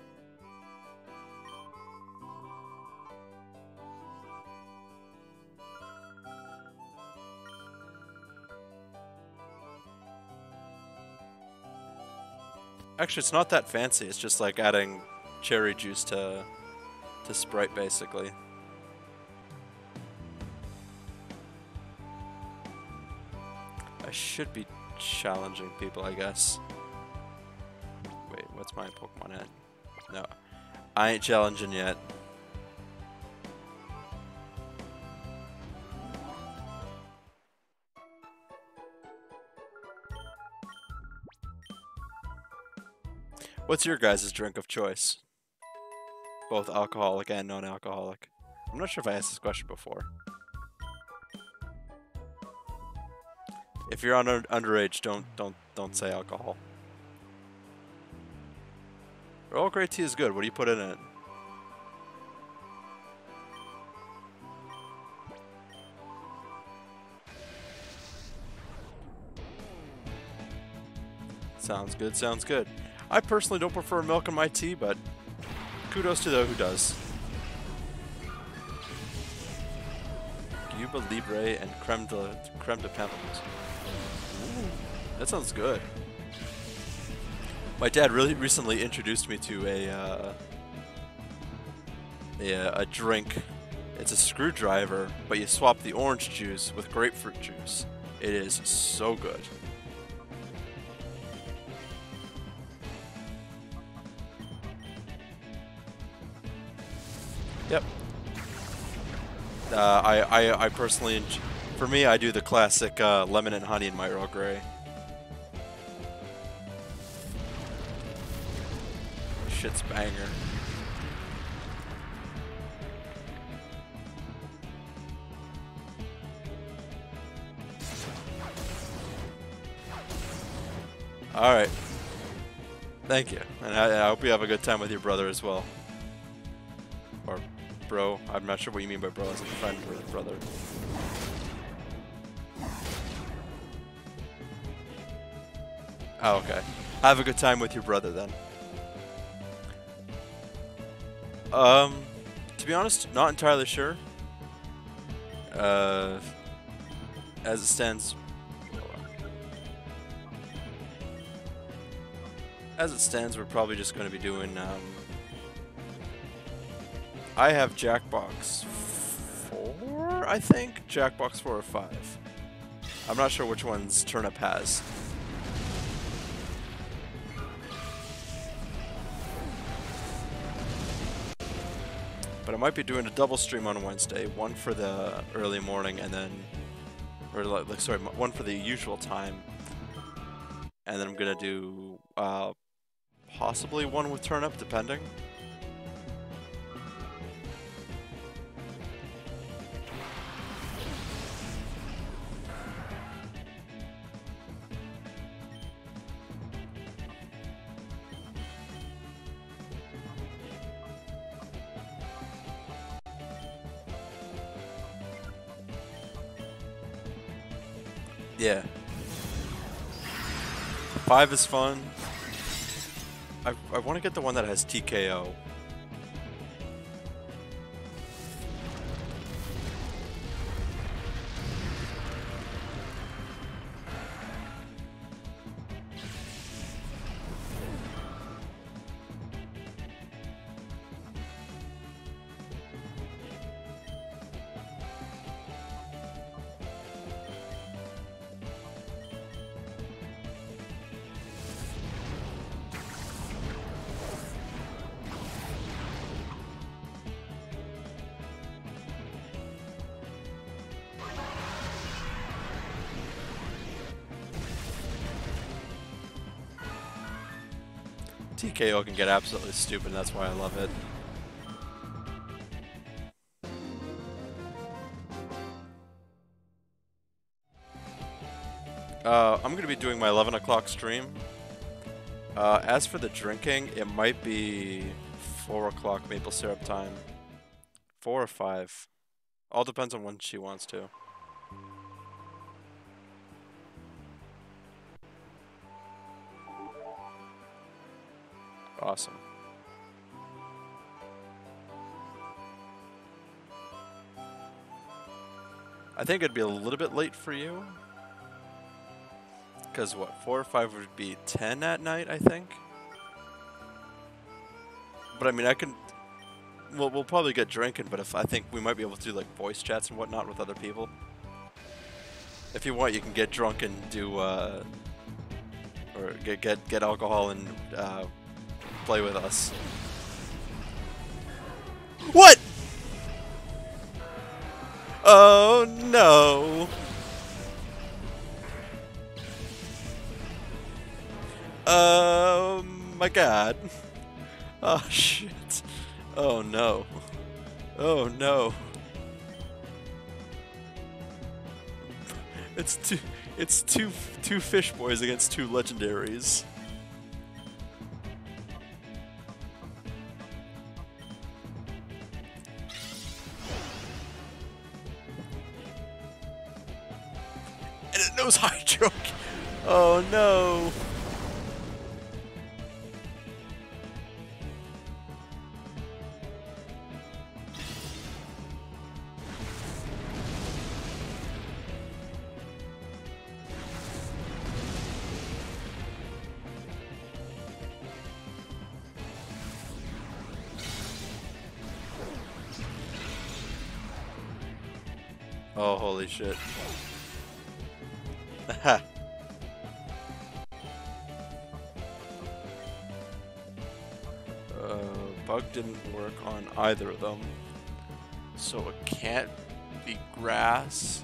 Actually, it's not that fancy. It's just like adding cherry juice to Sprite, basically. I should be challenging people, I guess. Wait, what's my Pokemon at? No, I ain't challenging yet. What's your guys' drink of choice? Both alcoholic and non-alcoholic. I'm not sure if I asked this question before. If you're underage, don't say alcohol. Earl Grey tea is good. What do you put in it? Sounds good, sounds good. I personally don't prefer milk in my tea, but kudos to those who does. Cuba Libre and creme de pamplemousse. Ooh, that sounds good. My dad really recently introduced me to a drink. It's a screwdriver, but you swap the orange juice with grapefruit juice. It is so good. Yep. I personally, for me, I do the classic lemon and honey in my Earl Grey. Shit's banger. Alright. Thank you. And I hope you have a good time with your brother as well. Or bro. I'm not sure what you mean by bro. As a friend or a brother. Oh, okay. Have a good time with your brother then. To be honest, not entirely sure. As it stands... As it stands, we're probably just going to be doing, I have Jackbox 4, I think? Jackbox 4 or 5. I'm not sure which ones Turnip has. But I might be doing a double stream on Wednesday, one for the early morning and then... Or, like sorry, one for the usual time. And then I'm going to do, possibly one with Turnip, depending. Yeah. 5 is fun. I want to get the one that has TKO. TKO can get absolutely stupid, and that's why I love it. I'm going to be doing my 11 o'clock stream. As for the drinking, it might be 4 o'clock maple syrup time. 4 or 5. All depends on when she wants to. Awesome. I think it'd be a little bit late for you. Because what, 4 or 5 would be 10 at night, I think? But I mean, I can... We'll probably get drinking, but I think we might be able to do like voice chats and whatnot with other people. If you want, you can get drunk and do, or get alcohol and, play with us. What?! Oh no! My god. Oh shit. Oh no. Oh no. It's two fish boys against 2 legendaries. And it knows Hydro. Oh no. Oh, holy shit. Haha. Bug didn't work on either of them. So it can't be grass.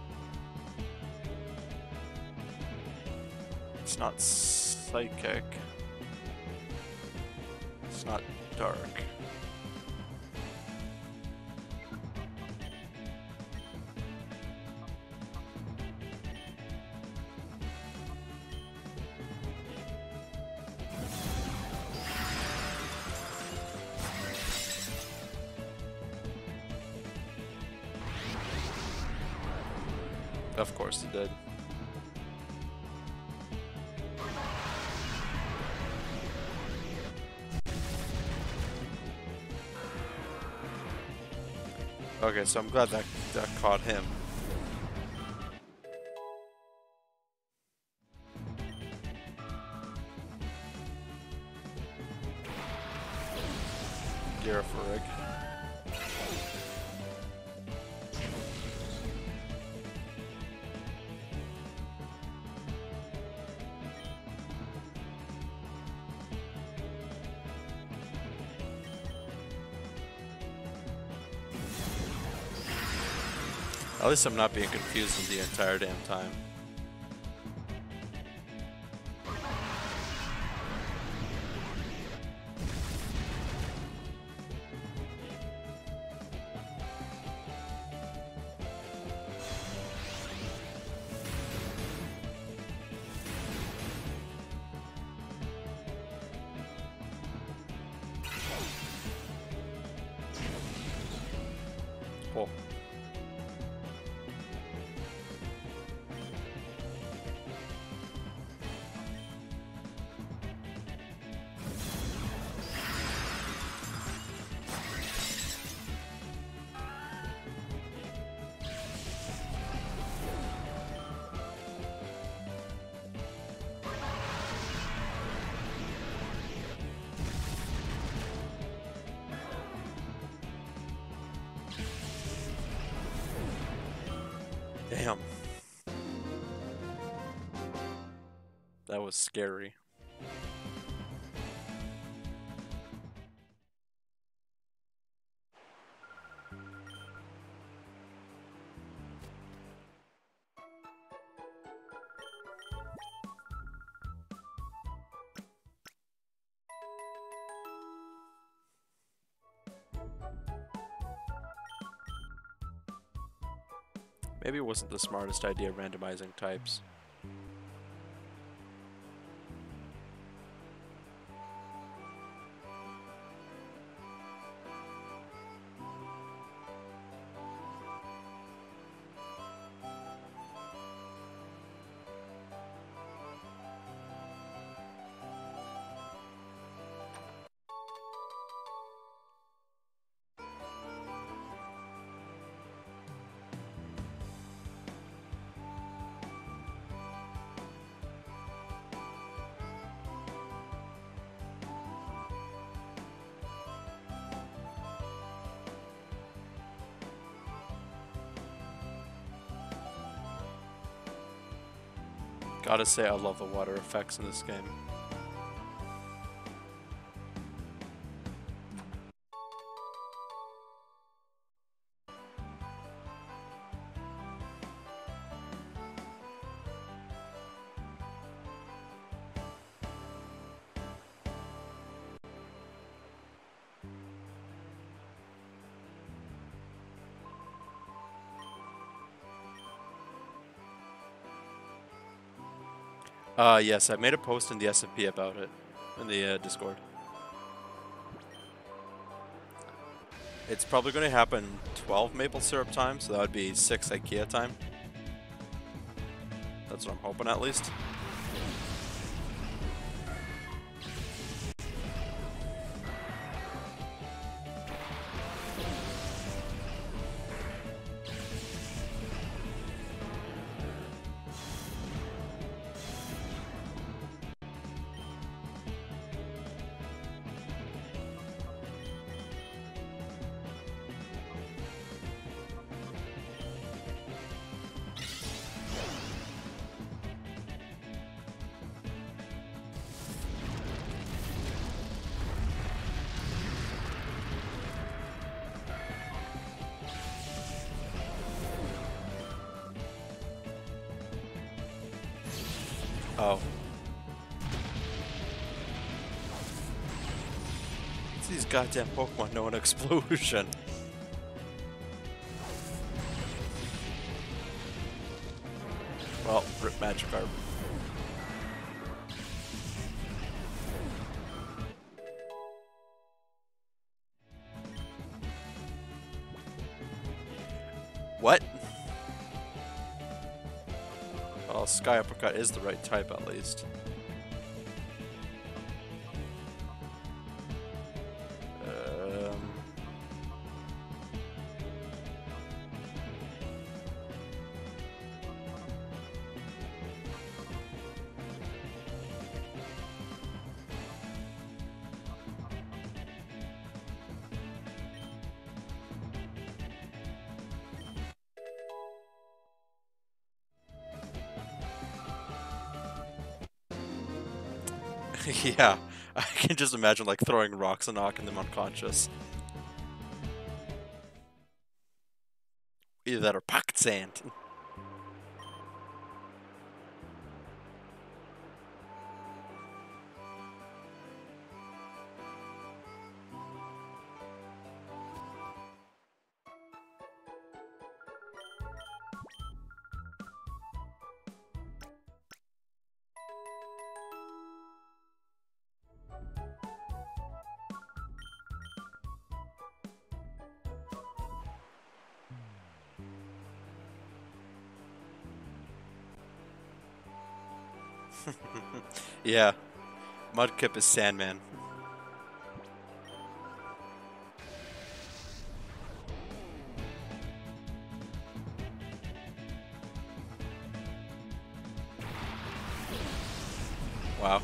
It's not psychic. It's not dark. Of course it did. Okay, so I'm glad that caught him. Girafarig. At least I'm not being confused the entire damn time. Cool. Damn. That was scary. Maybe it wasn't the smartest idea randomizing types. Gotta say, I love the water effects in this game. Yes, I made a post in the SMP about it, in the Discord. It's probably going to happen 12 maple syrup time, so that would be 6 IKEA time. That's what I'm hoping, at least. Oh. It's these goddamn Pokemon know an explosion. Well, rip Magikarp. What? Well, Sky Uppercut is the right type, at least. Yeah, I can just imagine like throwing rocks and knocking them unconscious. Either that or pocket sand. Yeah, Mudkip is Sandman. Wow.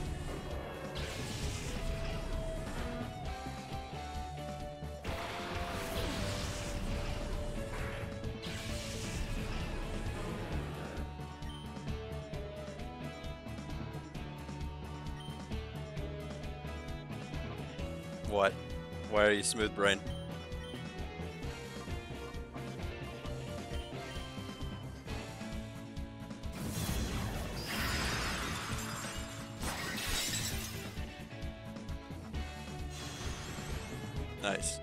What? Why are you smooth brain? Nice.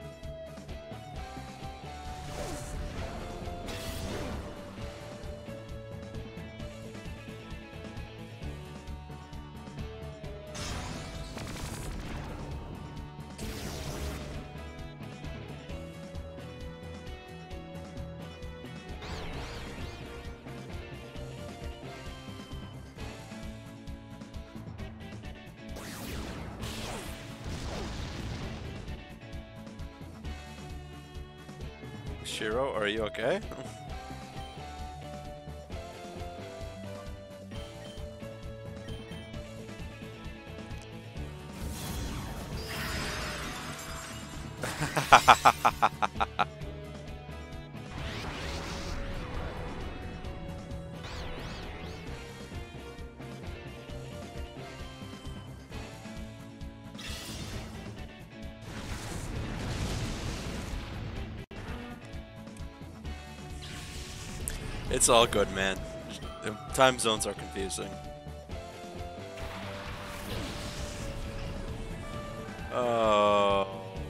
Shiro, are you okay? It's all good, man. The time zones are confusing. Oh.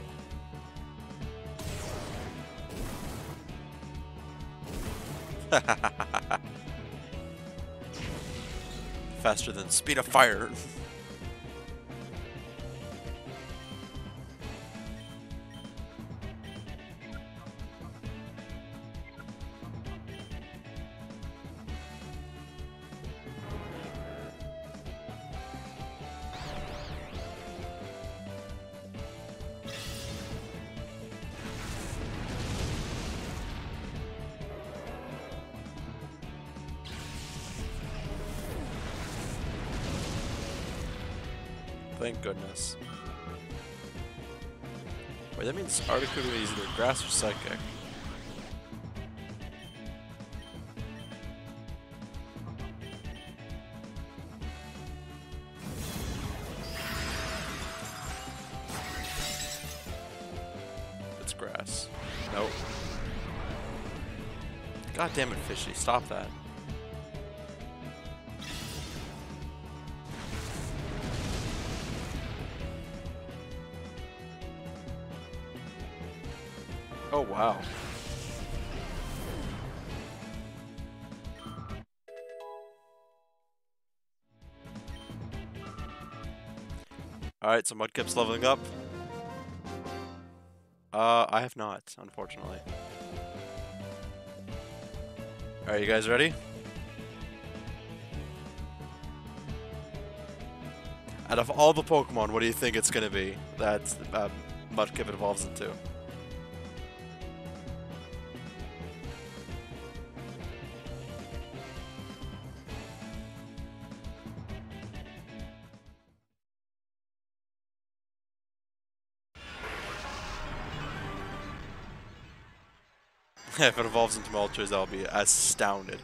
Faster than speed of fire. Thank goodness. Wait, that means Articuno is either grass or psychic. It's grass. Nope. God damn it, Fishy, stop that. Oh, wow. Alright, so Mudkip's leveling up. I have not, unfortunately. Alright, you guys ready? Out of all the Pokemon, what do you think it's gonna be that Mudkip evolves into? If it evolves into Moltres, I'll be astounded.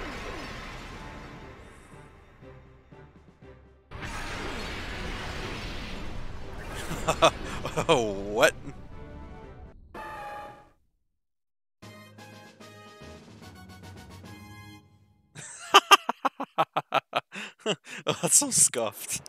Oh, what? Oh, that's so scuffed.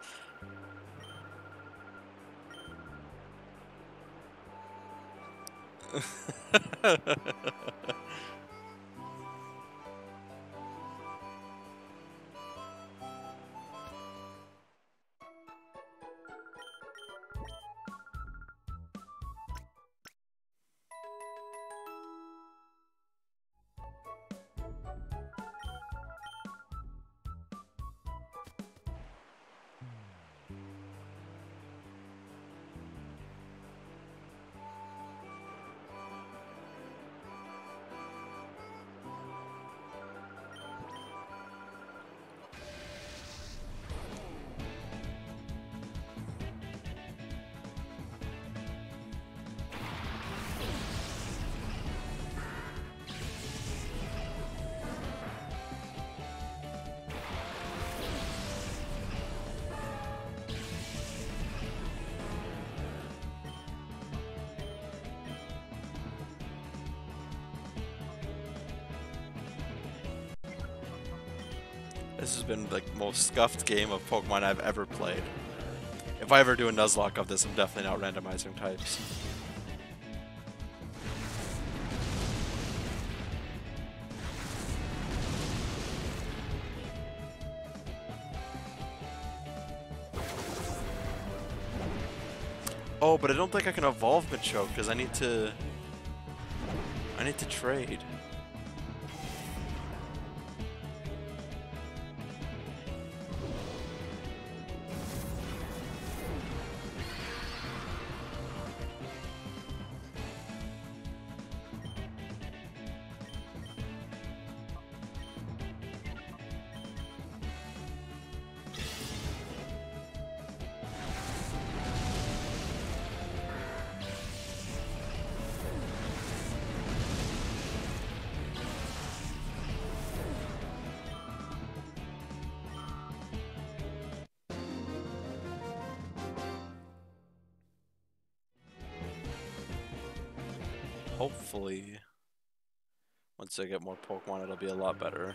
This has been the most scuffed game of Pokemon I've ever played. If I ever do a Nuzlocke of this, I'm definitely not randomizing types. Oh, but I don't think I can evolve Machoke because I need to trade. hopefully, once I get more Pokemon, it'll be a lot better.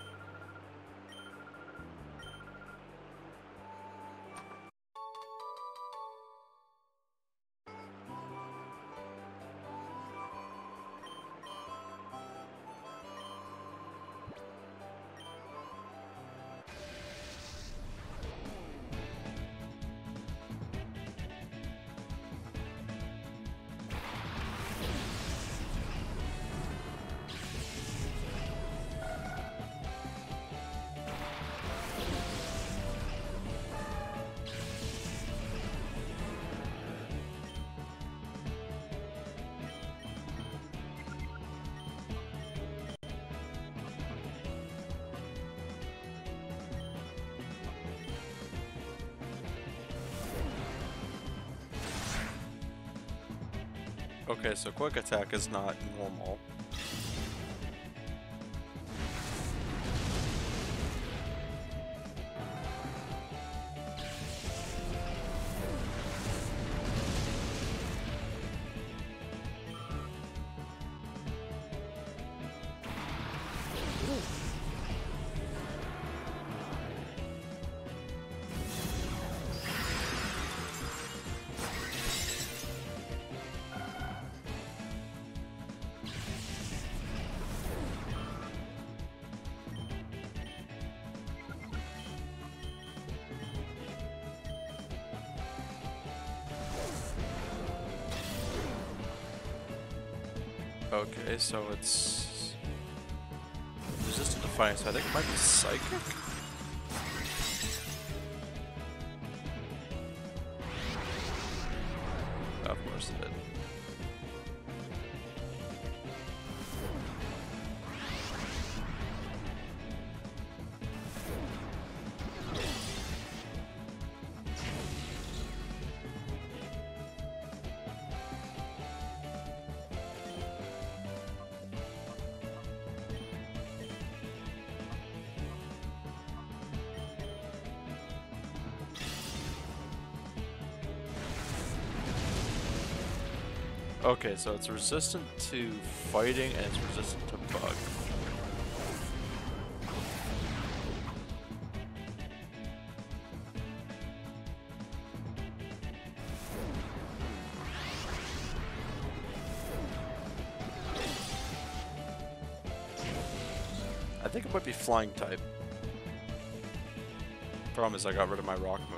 Okay, so Quick Attack is not normal. Okay, so it's resistant to fighting, so I think it might be Psychic? Of course it did. Okay, so it's resistant to fighting and it's resistant to bug. I think it might be Flying type. Problem is I got rid of my Rock move.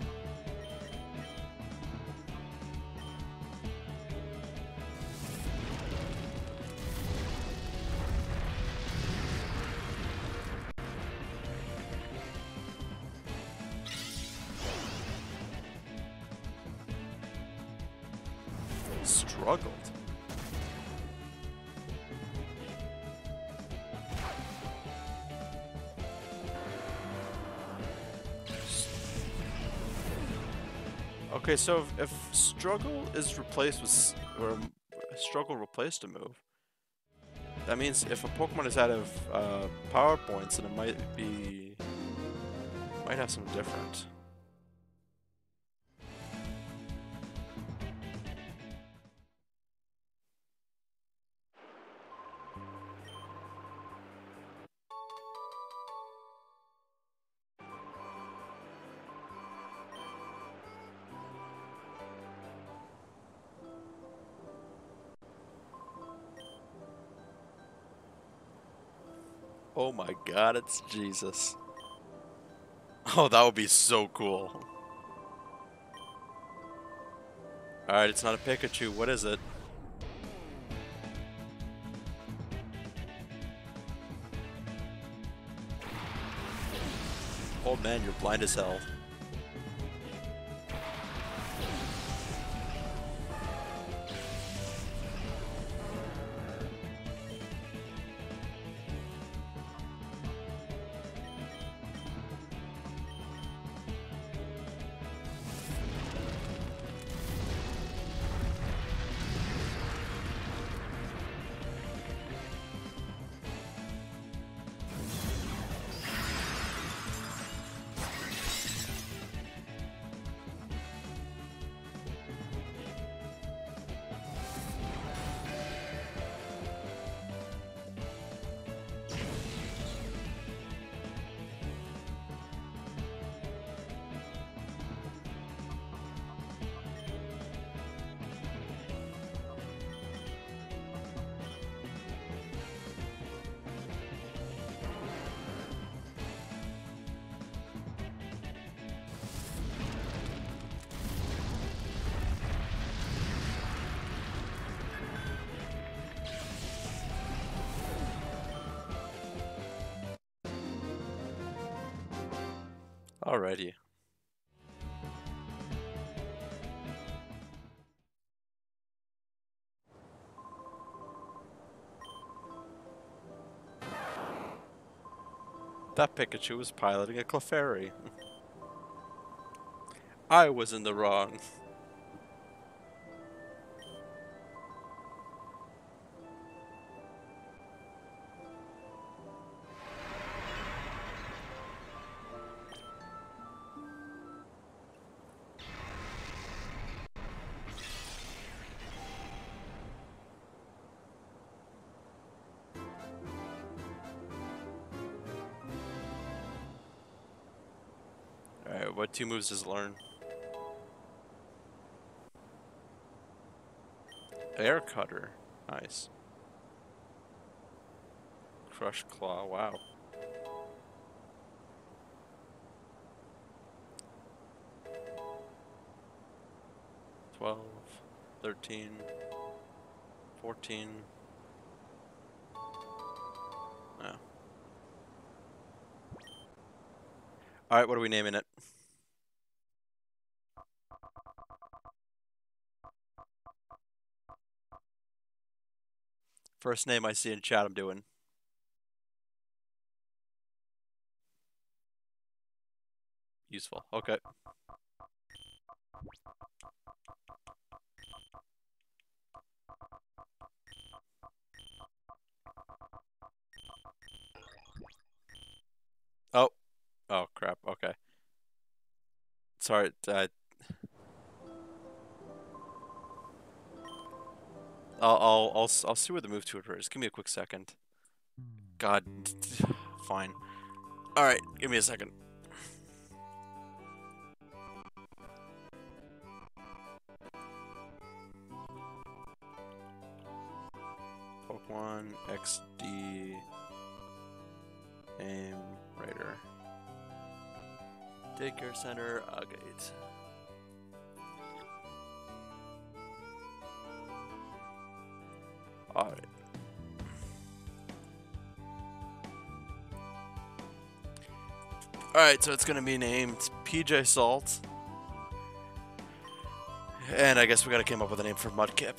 Struggled. Okay, so if Struggle is replaced with, or Struggle replaced a move, that means if a Pokemon is out of power points, then it might have something different. Oh my god, it's Jesus. Oh, that would be so cool. Alright, it's not a Pikachu. What is it? Oh man, you're blind as hell. Alrighty. That Pikachu was piloting a Clefairy. I was in the wrong. Alright, what 2 moves does it learn? Air Cutter. Nice. Crush Claw, wow. $12, $13, $14. No. Alright, what are we naming it? First name I see in chat I'm doing. Useful. Okay. Oh. Oh crap. Okay. Sorry. I'll see where the move tutor is. Give me a quick second. God. Fine. All right. Give me a second. Pokemon XD Aim Raider Daycare Center Agate. Alright. Alright, so it's gonna be named PJ Salt. And I guess we gotta come up with a name for Mudkip.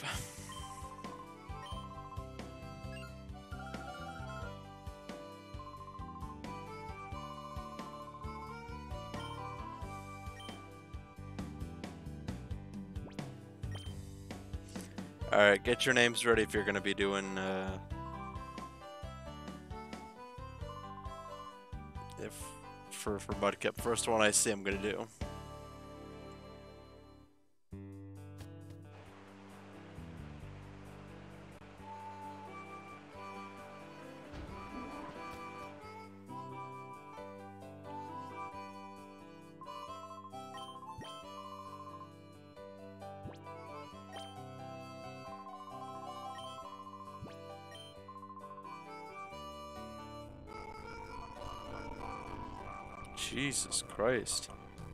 Alright, get your names ready if you're gonna be doing for Mudkip. First one I see I'm gonna do. Jesus Christ.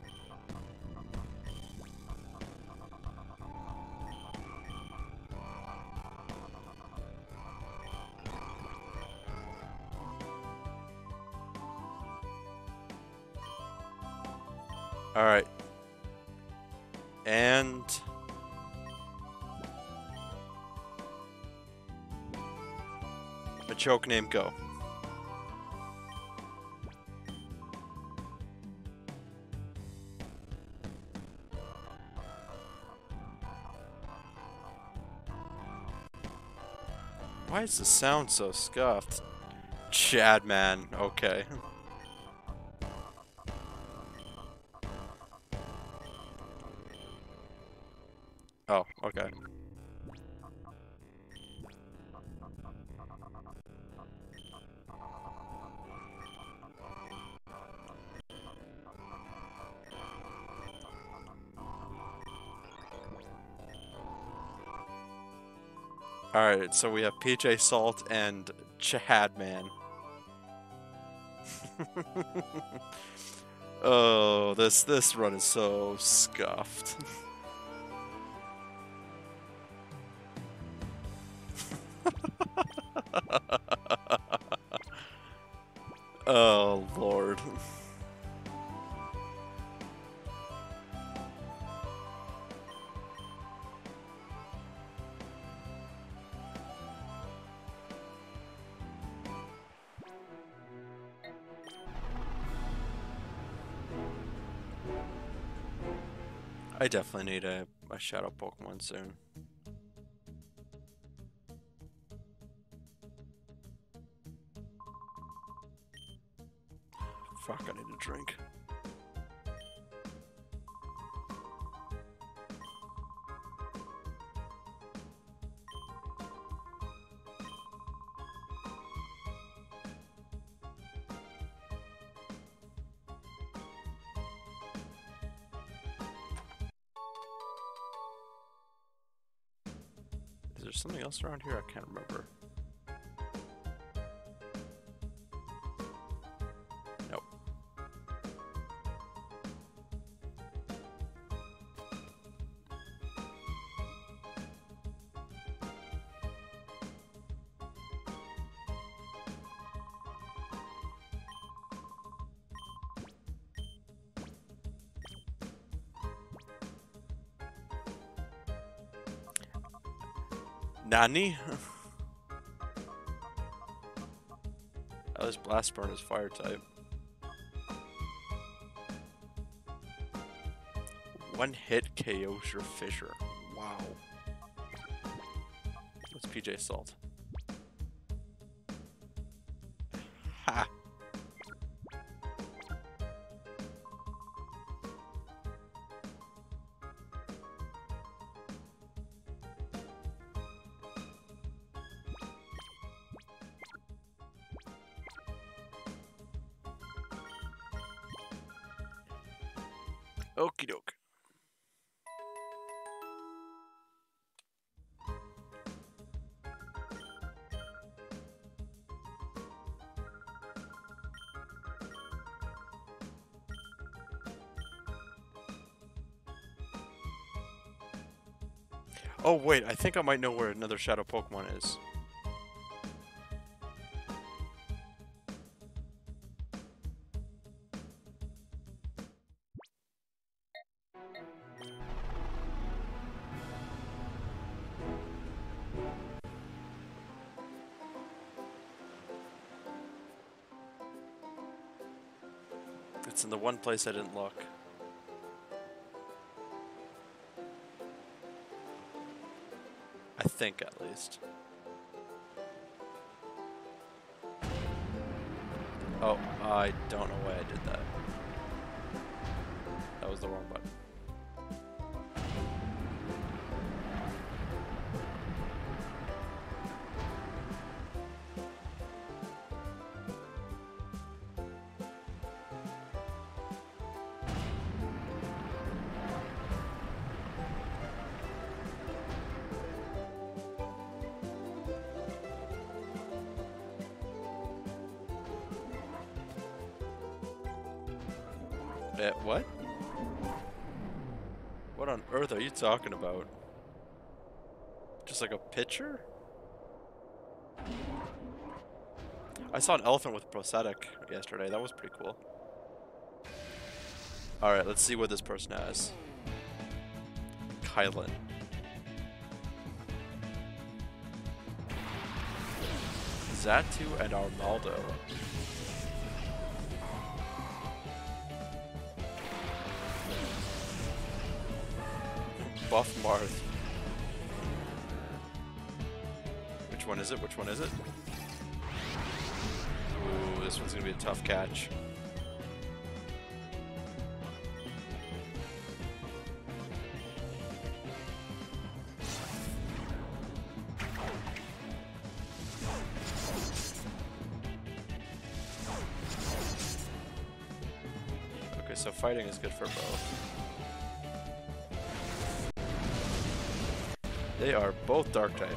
Alright. And a choke name, go. Why is the sound so scuffed? Chadman, okay. Oh, okay. Alright, so we have PJ Salt and Chadman. Oh, this run is so scuffed. Oh, Lord. I definitely need a shadow Pokemon soon. Fuck, I need a drink. Is there something else around here? I can't remember. Nope. Nani? Oh, this Blast Burn is fire type. One hit KOs your Fissure. Wow. What's PJ Salt? Ha! Okie doke. Oh wait, I think I might know where another shadow Pokemon is. It's in the one place I didn't look. I think, at least. Oh, I don't know why I did that. That was the wrong button. What? What on earth are you talking about? Just like a picture? I saw an elephant with a prosthetic yesterday. That was pretty cool. Alright, let's see what this person has. Kylan. Xatu and Armaldo. Buff Marth. Which one is it? Which one is it? Ooh, this one's gonna be a tough catch. Okay, so fighting is good for both. They are both dark type.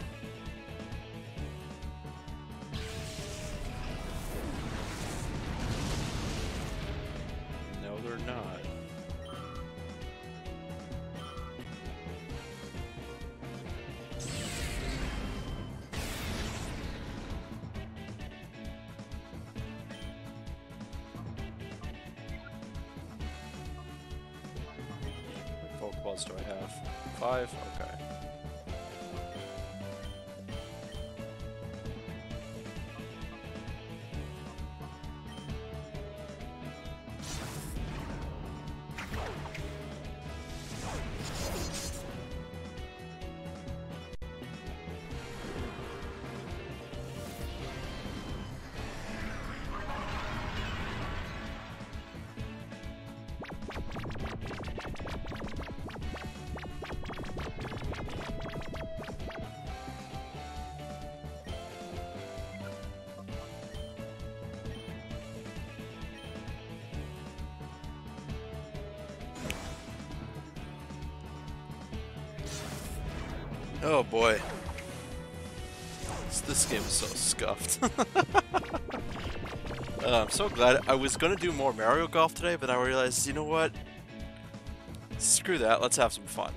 No, they're not. What Pokeballs do I have? 5? Okay. Oh boy. This game is so scuffed. I'm so glad. I was gonna do more Mario Golf today, but I realized, you know what? Screw that, let's have some fun.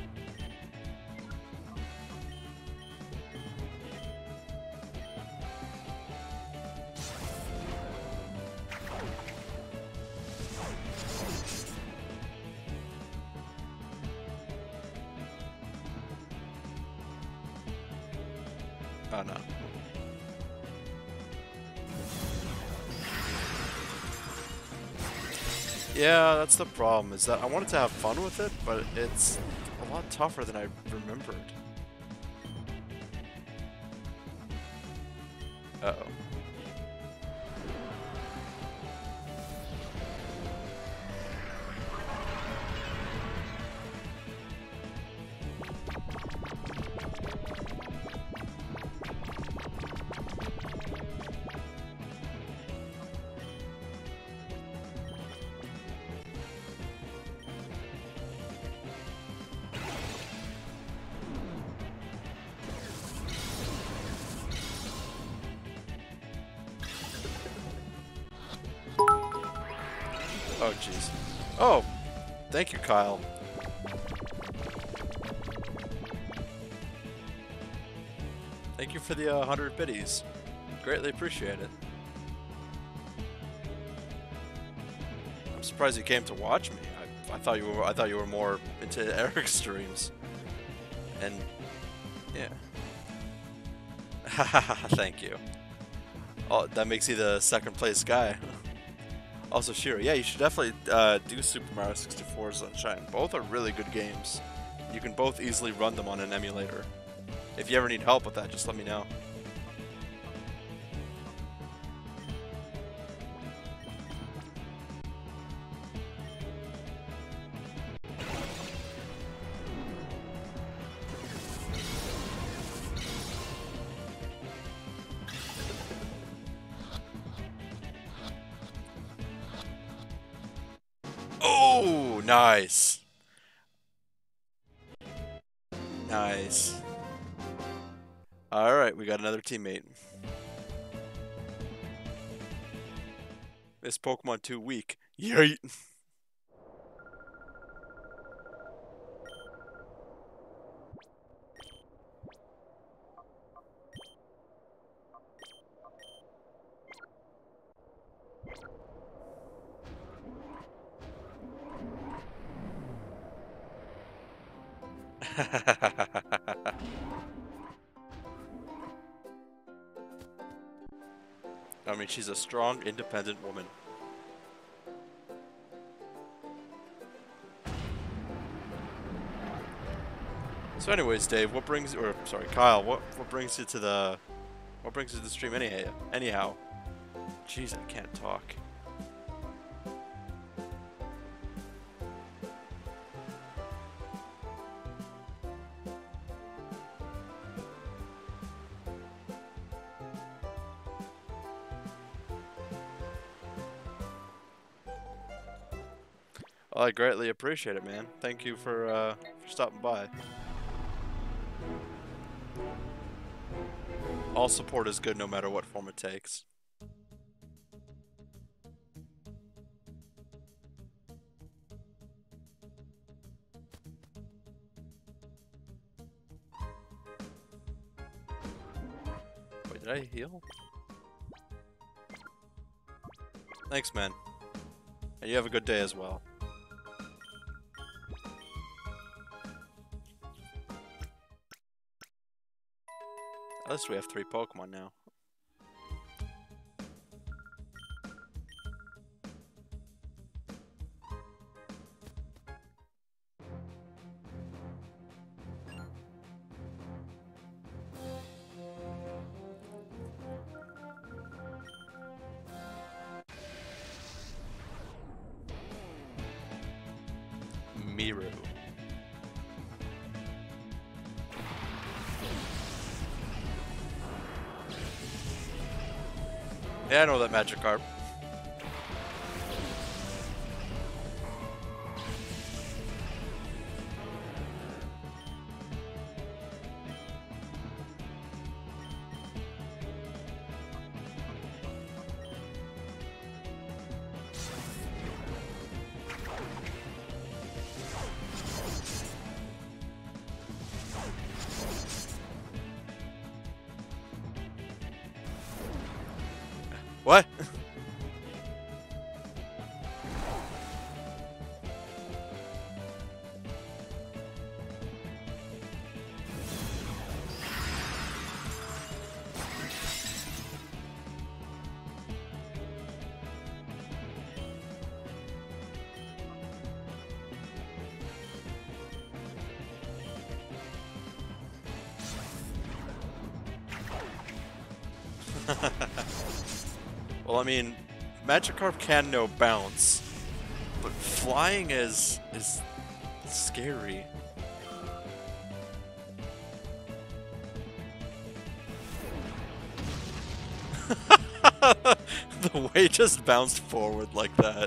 Oh no. Yeah, that's the problem, is that I wanted to have fun with it, but it's a lot tougher than I remembered. Uh-oh. Oh, jeez. Oh! Thank you, Kyle. Thank you for the 100 biddies. Greatly appreciate it. I'm surprised you came to watch me. I thought you were more into Eric's streams. And yeah. Thank you. Oh, that makes you the second place guy. Also, Shiro, yeah, you should definitely do Super Mario 64 Sunshine. Both are really good games. You can both easily run them on an emulator. If you ever need help with that, just let me know. Oh, nice. Nice. Alright, we got another teammate. This Pokemon too weak. Yeet. I mean, she's a strong, independent woman. So anyways, Dave, Kyle, what brings you to the stream anyhow? Jeez, I can't talk. Well, I greatly appreciate it, man. Thank you for stopping by. All support is good no matter what form it takes. Wait, did I heal? Thanks, man. And you have a good day as well. At least we have 3 Pokemon now. Miru. Yeah, I know that Magikarp. Well, I mean, Magikarp can no bounce, but flying is scary. The way it just bounced forward like that.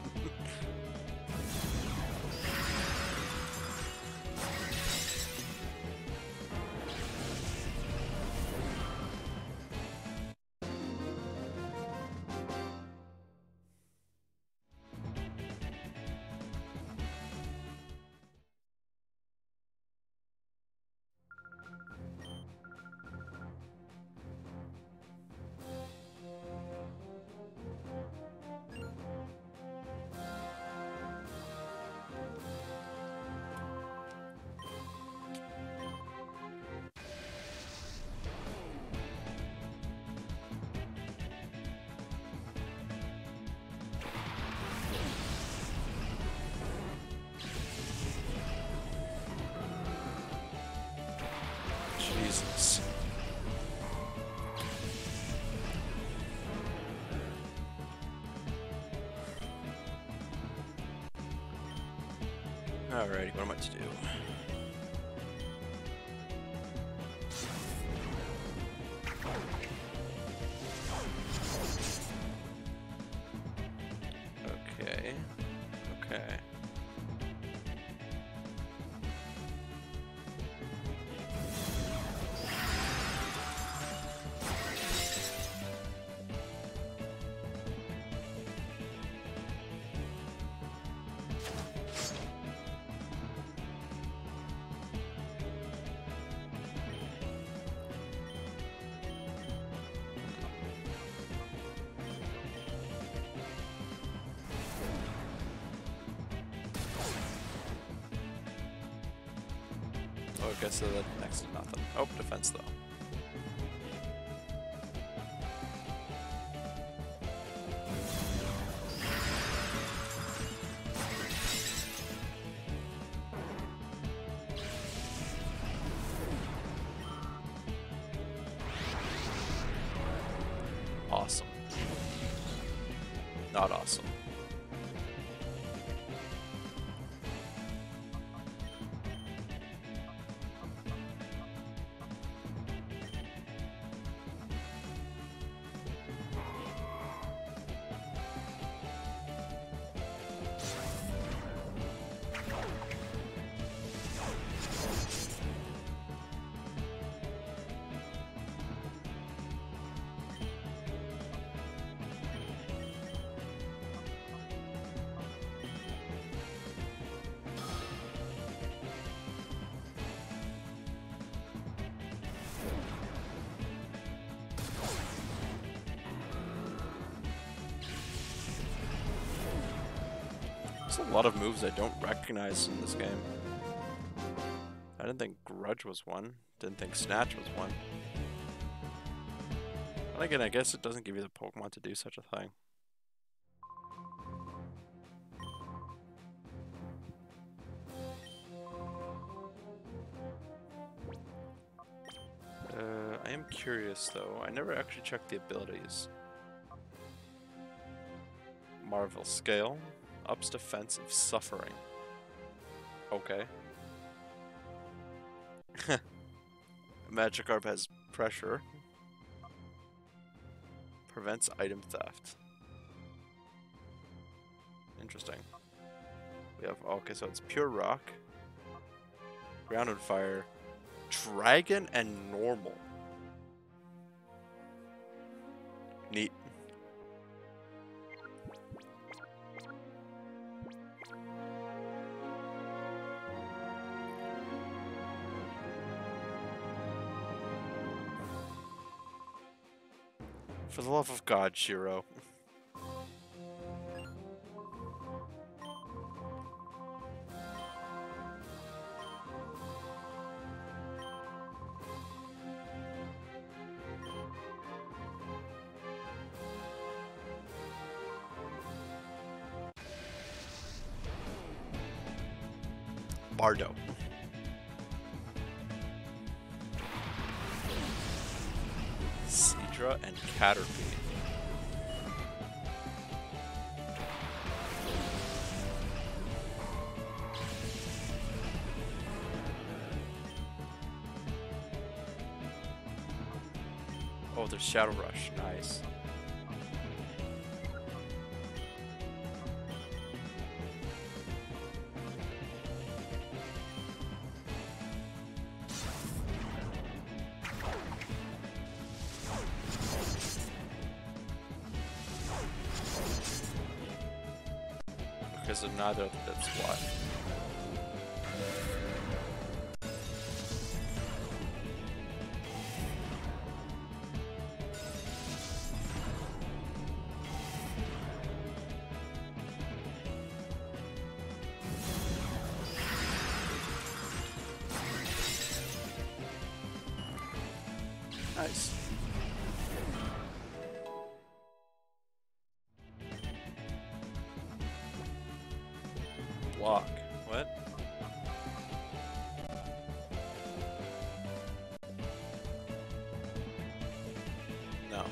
Jesus. Alrighty, what am I to do? Okay. Okay. Okay, so that next is nothing. Oh, defense though. Awesome. Not awesome. There's a lot of moves I don't recognize in this game. I didn't think Grudge was one. Didn't think Snatch was one. But again, I guess it doesn't give you the Pokemon to do such a thing. I am curious though. I never actually checked the abilities. Marvel Scale. Ups defense if suffering. Okay. Magikarp has pressure. Prevents item theft. Interesting. We have, okay, so it's pure rock, ground and fire, dragon and normal. Neat. For the love of God, Shiro. Bardo. Seadra. Hydra, and Caterpie. Oh, there's Shadow Rush. Nice. Because of neither, that's why. Nice. Block. What? No.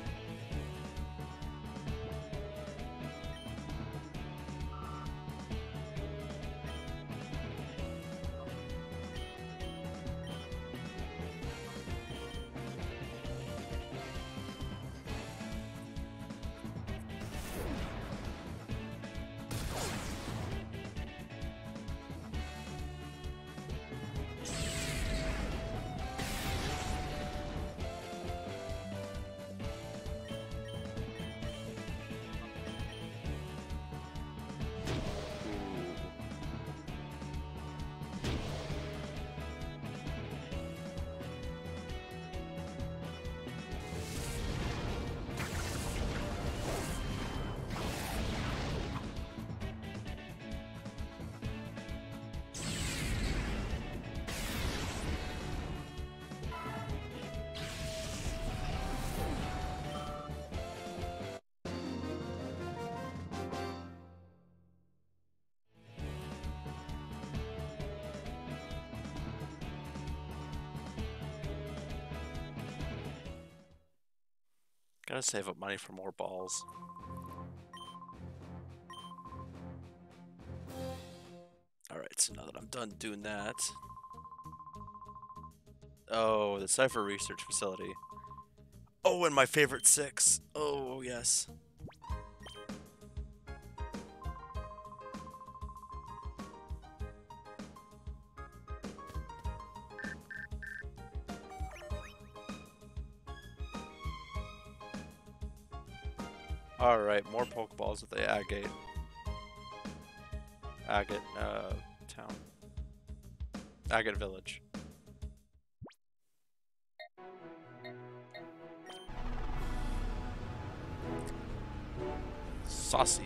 Gotta save up money for more balls. Alright, so now that I'm done doing that... Oh, the Cypher Research Facility. Oh, and my favorite 6. Oh, yes. Alright, more Pokeballs at the Agate. Town. Agate Village. Saucy.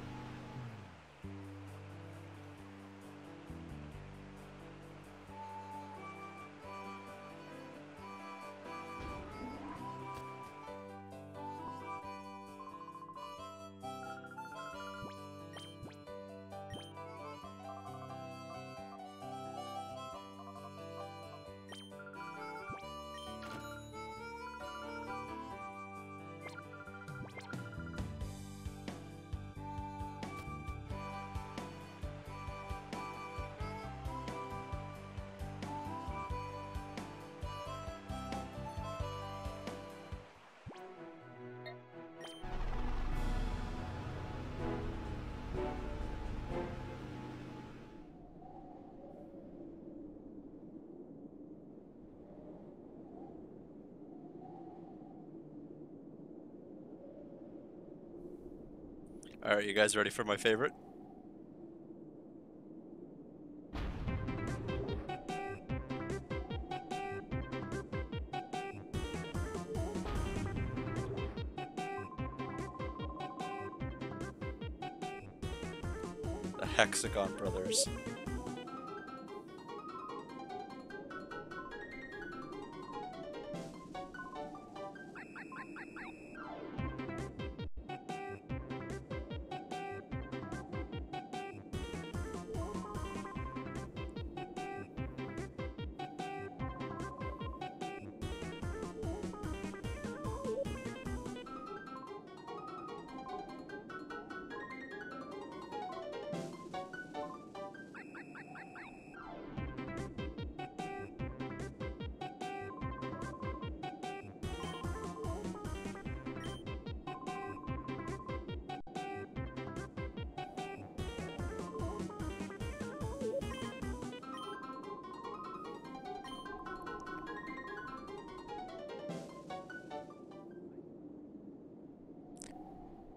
Alright, you guys ready for my favorite? The Hexagon Brothers.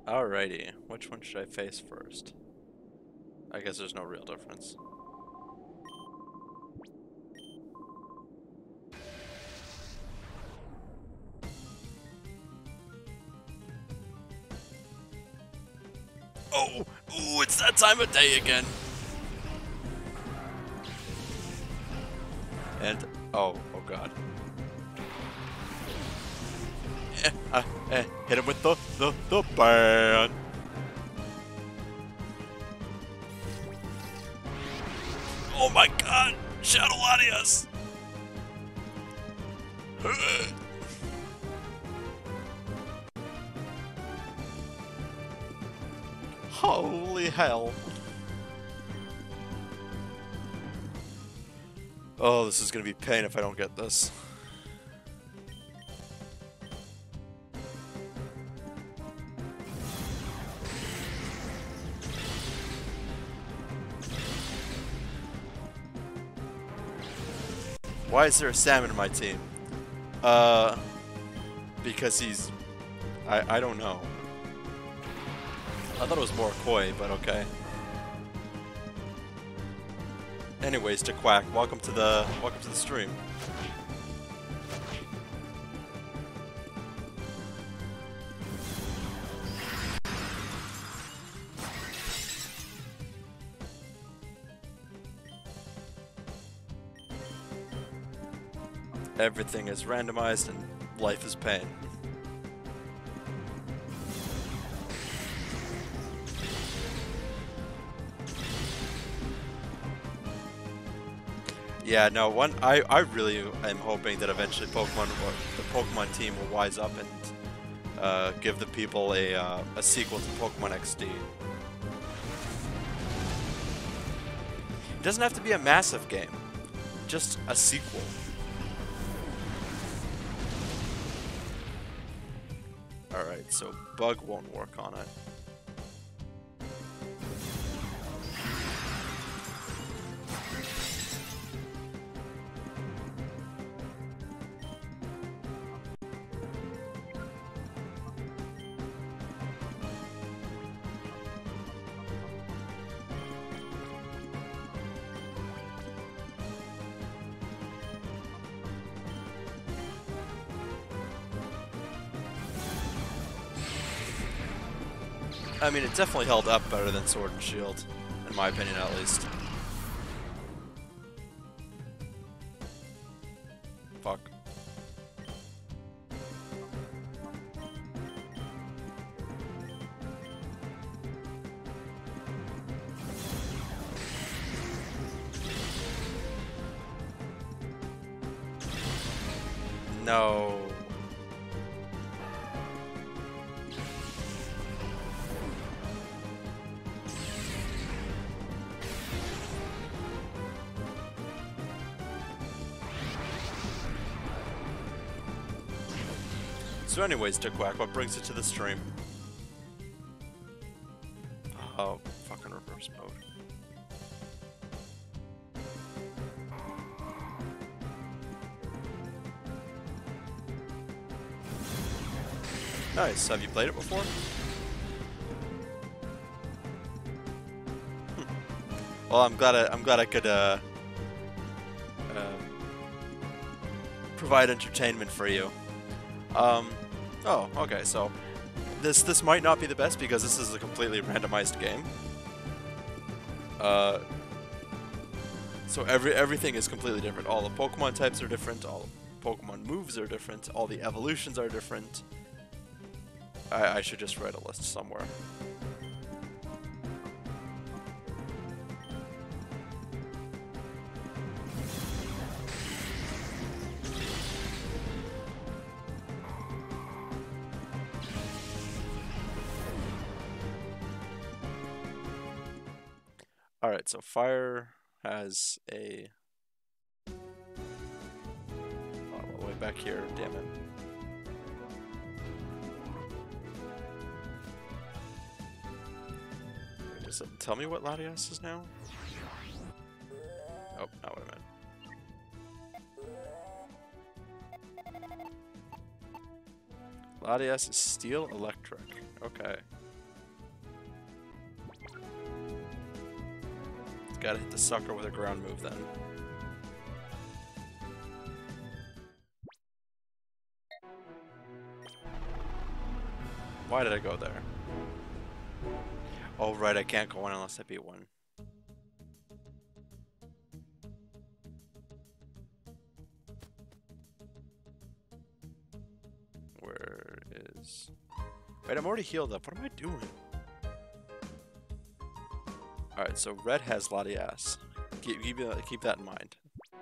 Alrighty, which one should I face first? I guess there's no real difference. Oh! Ooh, it's that time of day again! And, oh god. Hit him with the ban! Oh my god! Shadow Latias! Holy hell. Oh, this is gonna be pain if I don't get this. Why is there a salmon in my team? Because he's... I don't know. I thought it was more koi, but okay. Anyways, to Quack, welcome to the stream. Everything is randomized and life is pain. Yeah, no, I really am hoping that eventually the Pokemon team will wise up and give the people a sequel to Pokemon XD. It doesn't have to be a massive game, just a sequel. Alright, so Bug won't work on it. I mean, it definitely held up better than Sword and Shield, in my opinion at least. Fuck. No. So anyways, Dick Quack, what brings it to the stream? Oh, fucking reverse mode. Nice. Have you played it before? Well, I'm glad I could provide entertainment for you. Oh, okay. So this might not be the best because this is a completely randomized game. So everything is completely different. All the Pokemon types are different. All the Pokemon moves are different. All the evolutions are different. I should just write a list somewhere. Alright, so Fire has a... Oh, all the way back here, damn it. Does it tell me what Latias is now? Oh, not what I meant. Latias is Steel Electric. Okay. Gotta hit the sucker with a ground move then. Why did I go there? Oh right, I can't go in unless I beat one. Where is... Wait, I'm already healed up. What am I doing? Alright, so red has Latias. Keep that in mind.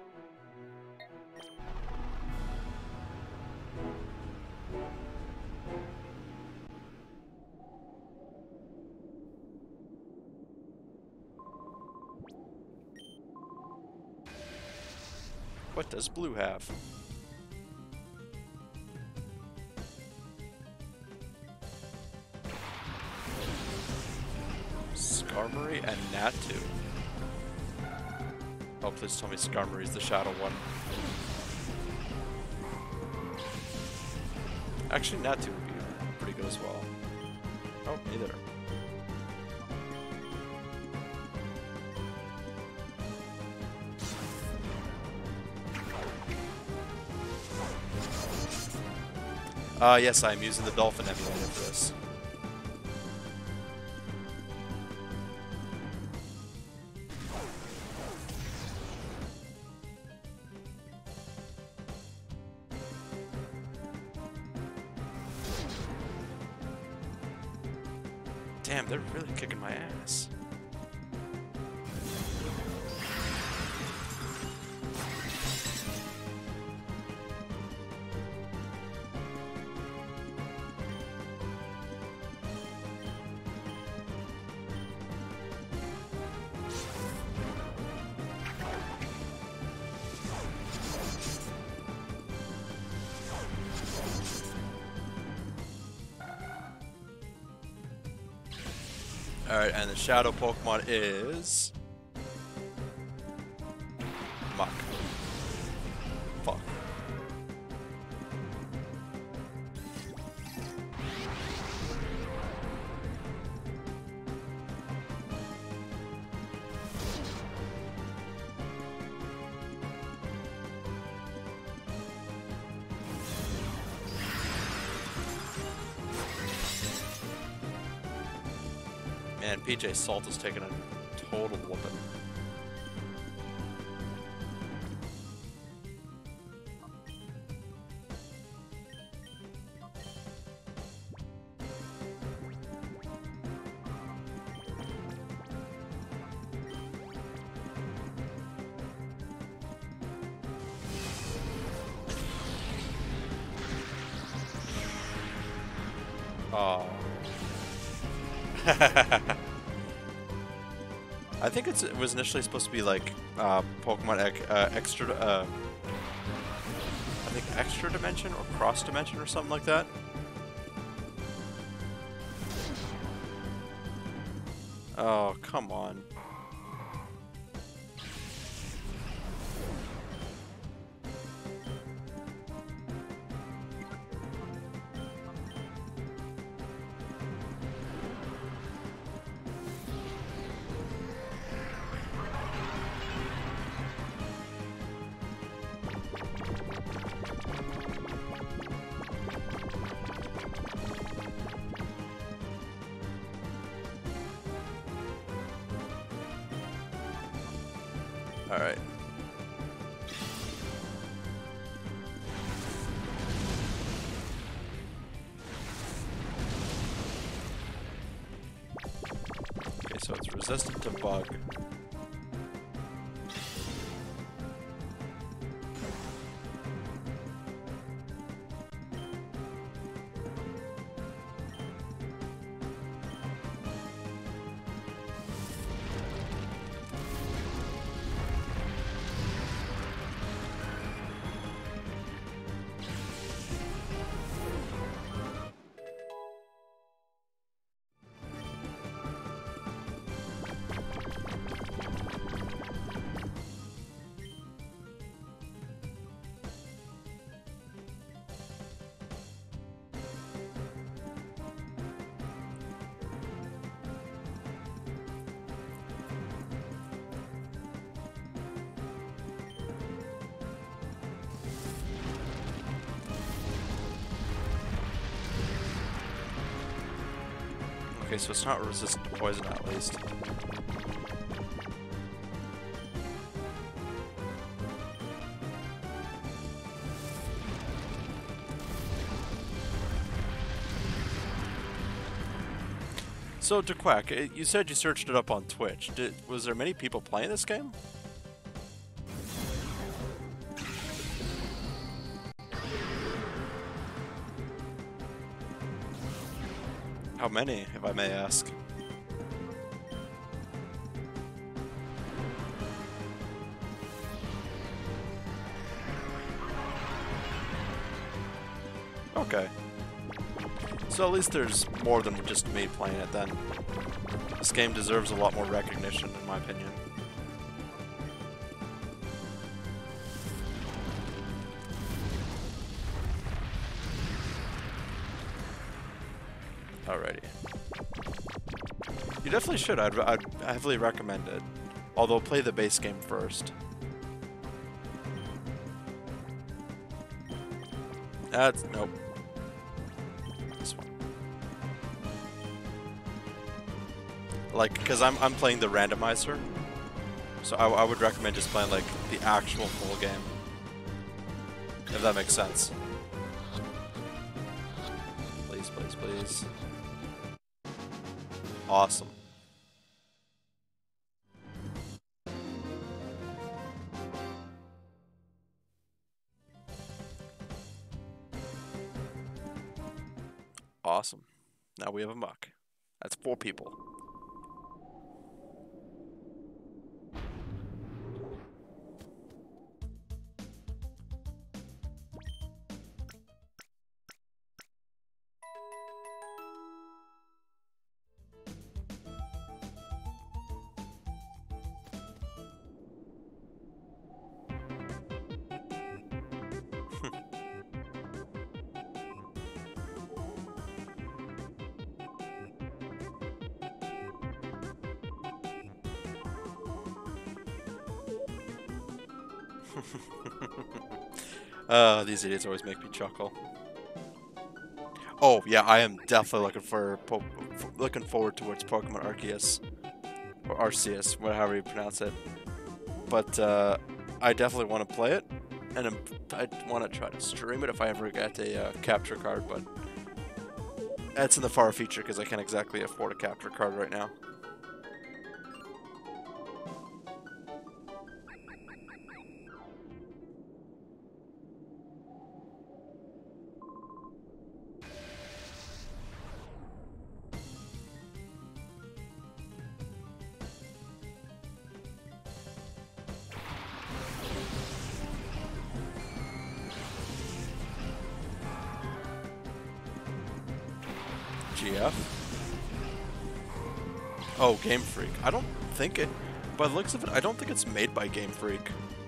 What does blue have? Skarmory and Natu. Oh, please tell me Skarmory's the shadow one. Actually, Natu would be pretty good as well. Oh, neither. Yes, I'm using the Dolphin emulator for this. Damn, they're really kicking my ass. Alright, and the shadow Pokemon is... Mach. Fuck. Man, PJ Salt is taking a total whooping. Oh. I think it was initially supposed to be like Pokemon extra. I think extra dimension or cross dimension or something like that. Oh, come on. All right. Okay, so it's resistant to bug. Okay, so it's not resistant to poison at least. So, DeQuack, you said you searched it up on Twitch. Was there many people playing this game? How many, if I may ask? Okay. So at least there's more than just me playing it then. This game deserves a lot more recognition, in my opinion. Alrighty. You definitely should. I'd heavily recommend it. Although play the base game first. That's nope. This one. Like, because I'm playing the randomizer, so I would recommend just playing like the actual full game. If that makes sense. Please, please, please. Awesome. Awesome. Now we have a muck. That's 4 people. These idiots always make me chuckle. Oh yeah, I am definitely looking forward towards Pokemon Arceus or Arceus, whatever you pronounce it. But I definitely want to play it, and I want to try to stream it if I ever get a capture card. But that's in the far future because I can't exactly afford a capture card right now. GF? Oh, Game Freak. I don't think it... By the looks of it, I don't think it's made by Game Freak.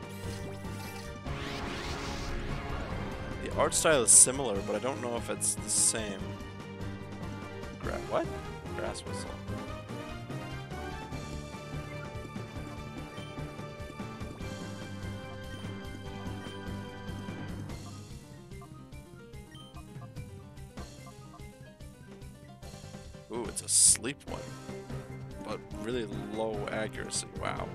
The art style is similar, but I don't know if it's the same. What? Grass Whistle. Ooh, it's a sleep one, but really low accuracy. Wow.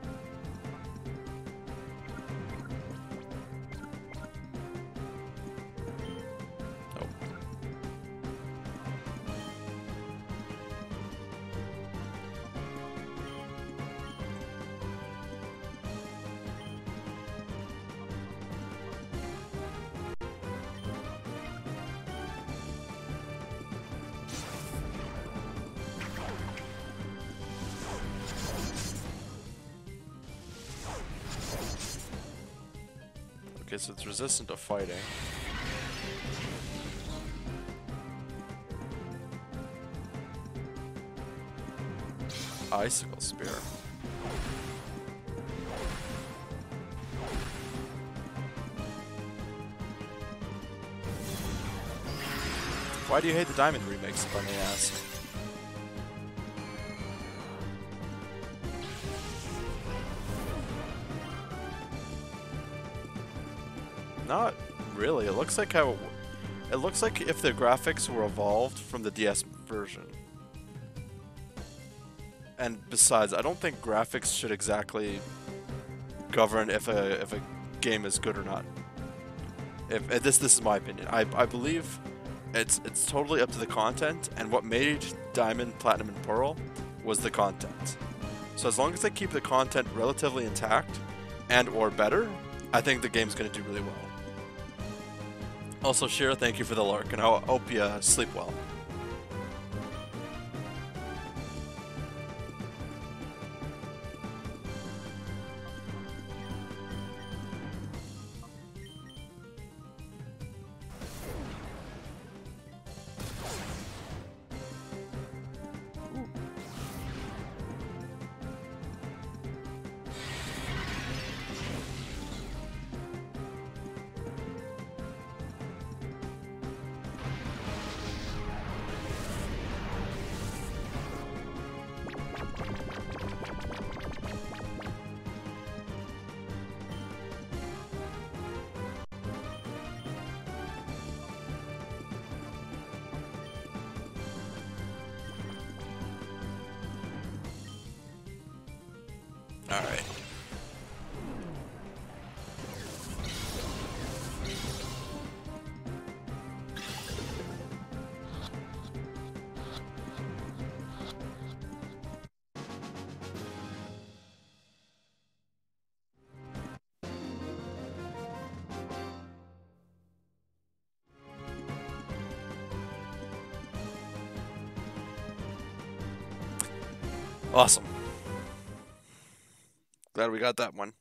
Nope. Okay, so it's resistant to fighting. Icicle Spear. Why do you hate the Diamond remakes, if I may ask? Not really. It looks like if the graphics were evolved from the DS version. And besides, I don't think graphics should exactly govern if a game is good or not. If this is my opinion. I believe it's totally up to the content, and what made Diamond, Platinum, and Pearl was the content. So as long as they keep the content relatively intact and or better, I think the game's gonna do really well. Also, Shira, thank you for the lurk, and I hope you sleep well. Alright. Awesome. Glad we got that one.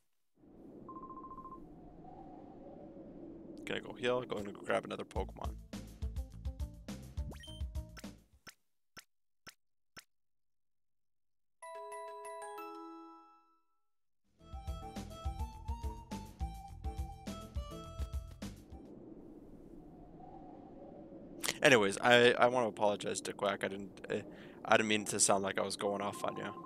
Gonna go heal, going to grab another Pokemon. Anyways, I want to apologize to Quack. I didn't mean to sound like I was going off on you.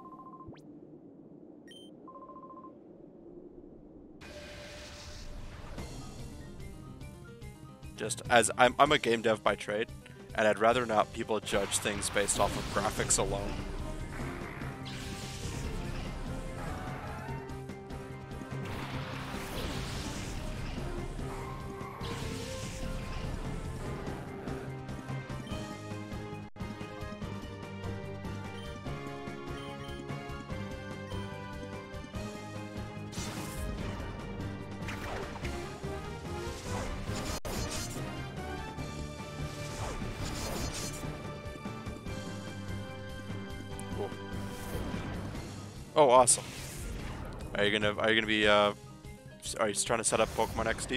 Just as I'm a game dev by trade, and I'd rather not people judge things based off of graphics alone. Oh, awesome. Are you gonna be are you trying to set up Pokemon XD?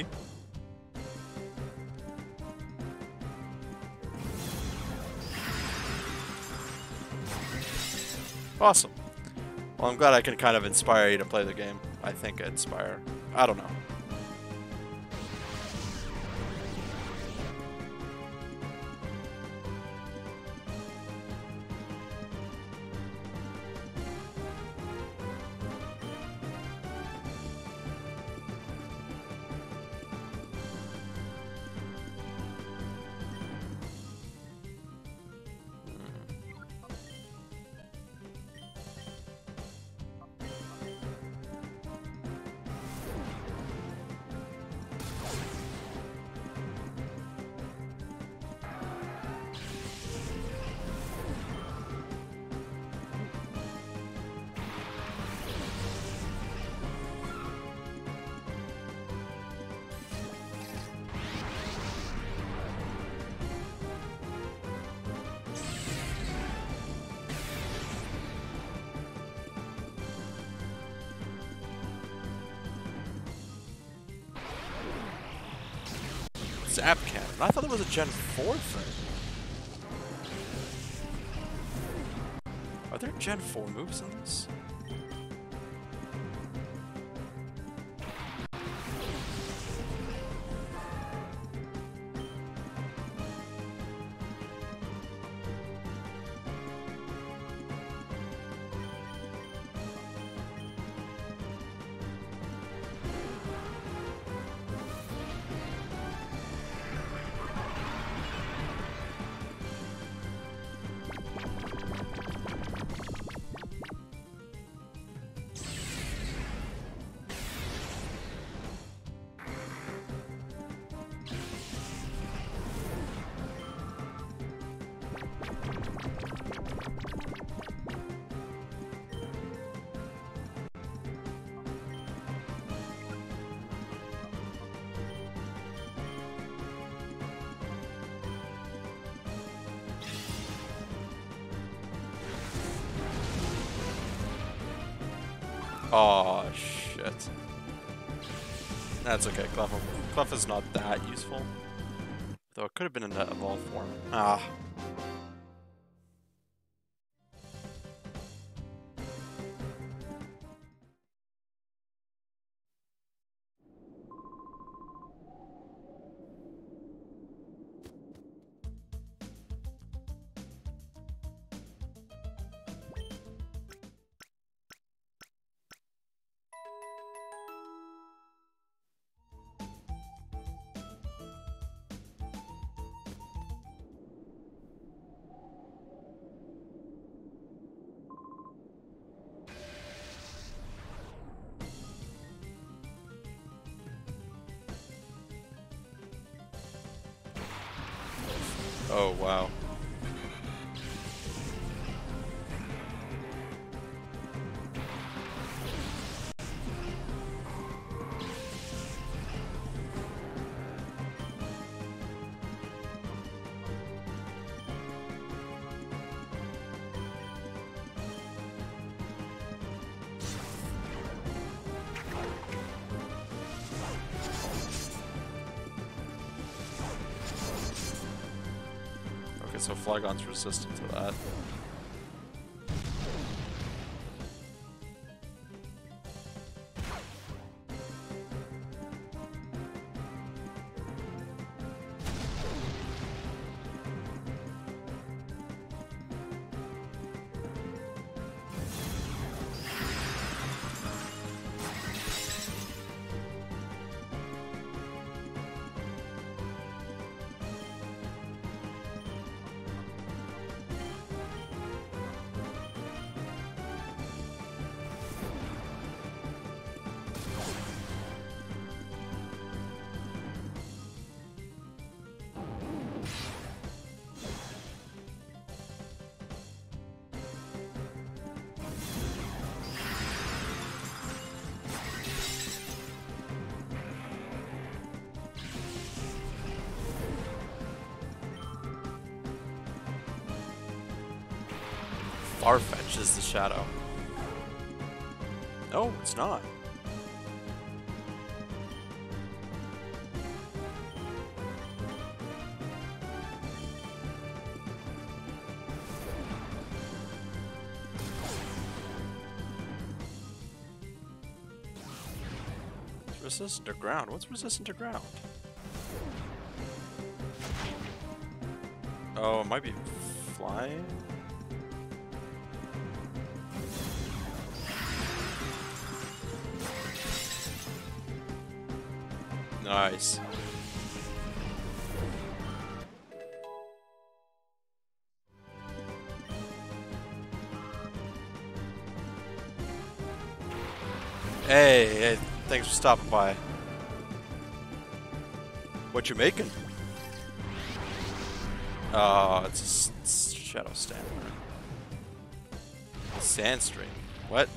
Awesome. Well, I'm glad I can kind of inspire you to play the game. I think inspire. I don't know. Zap Cannon. I thought it was a Gen 4 thing. Are there Gen 4 moves in this? Oh, shit. That's okay. Clef is not that useful. Though it could have been in that evolved form. Ah. Oh, wow. Okay, so Flygon's resistant to that. Farfetch is the shadow. No, it's not. It's resistant to ground. What's resistant to ground? Oh, it might be flying? Nice. Hey, thanks for stopping by. What you making? Oh, it's a Shadow Stamina. Sandstream. What?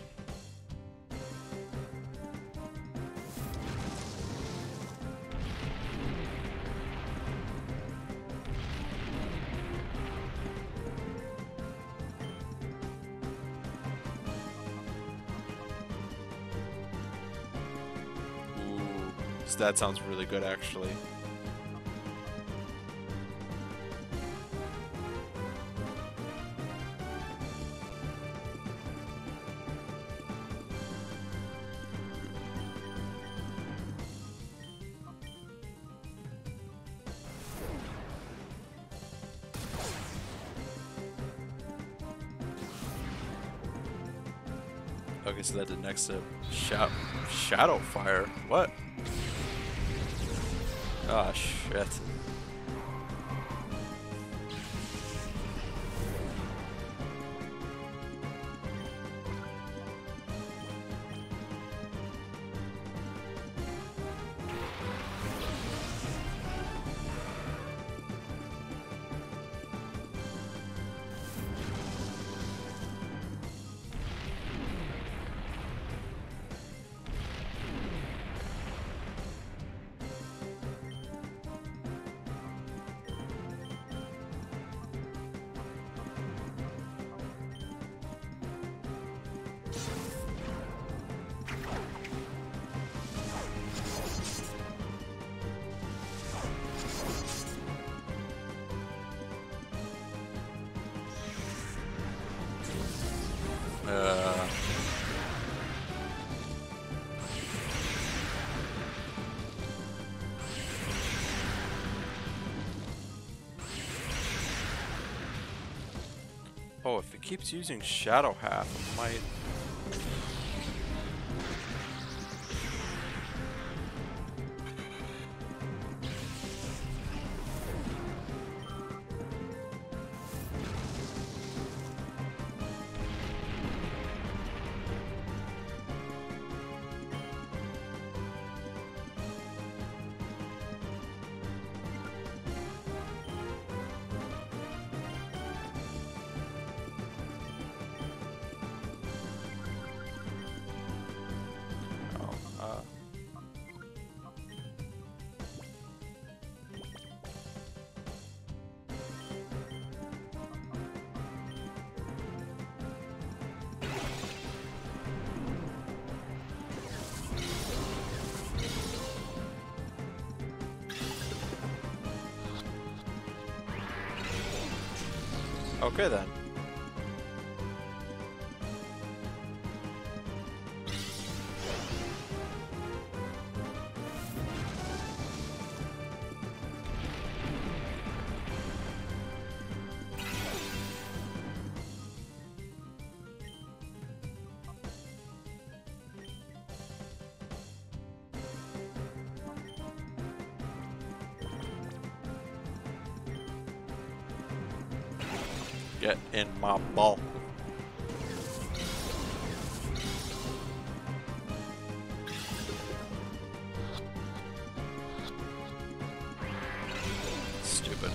That sounds really good, actually. Okay, so that did next to Shadow Fire. What? Ah, shit. Uh, oh, if it keeps using Shadow Half, it might... Okay then. Get in my ball. Stupid.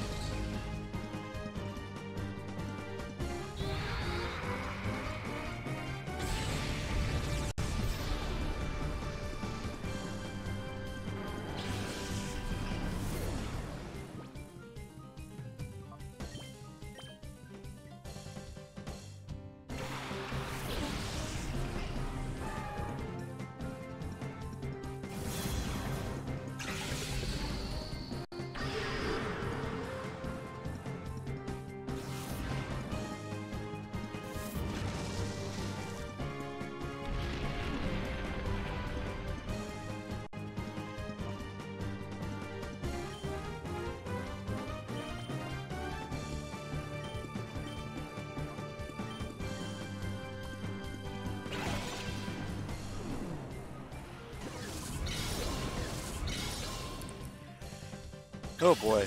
Oh boy.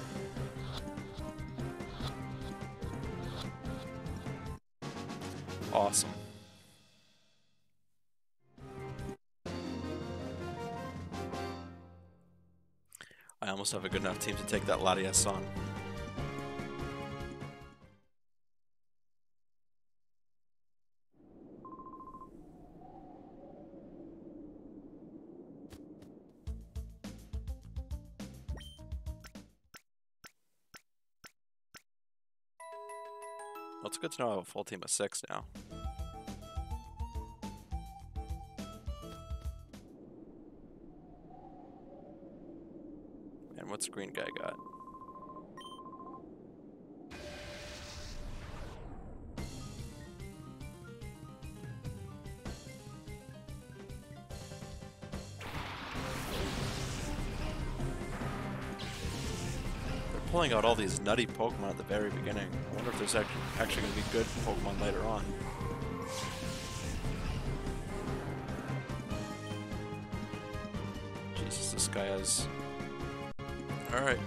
Awesome. I almost have a good enough team to take that Latias on. Well, it's good to know I have a full team of 6 now. And what's green guy got? They're pulling out all these nutty Pokemon at the very beginning. I wonder if there's actually going to be good Pokemon later on. Jesus, this guy has... Alright.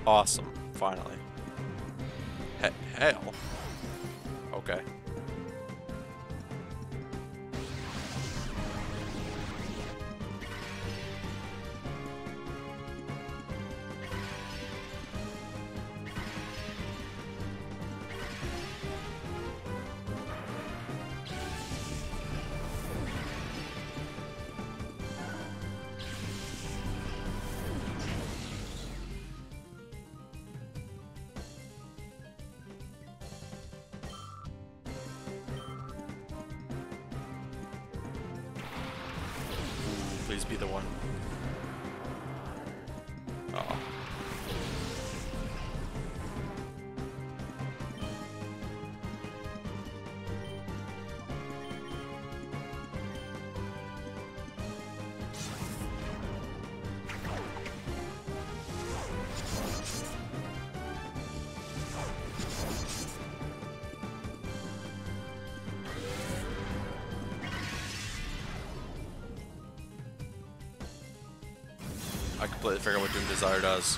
Awesome. Finally. Hail? Okay. Please be the one. Oh. I completely forgot what Doom Desire does.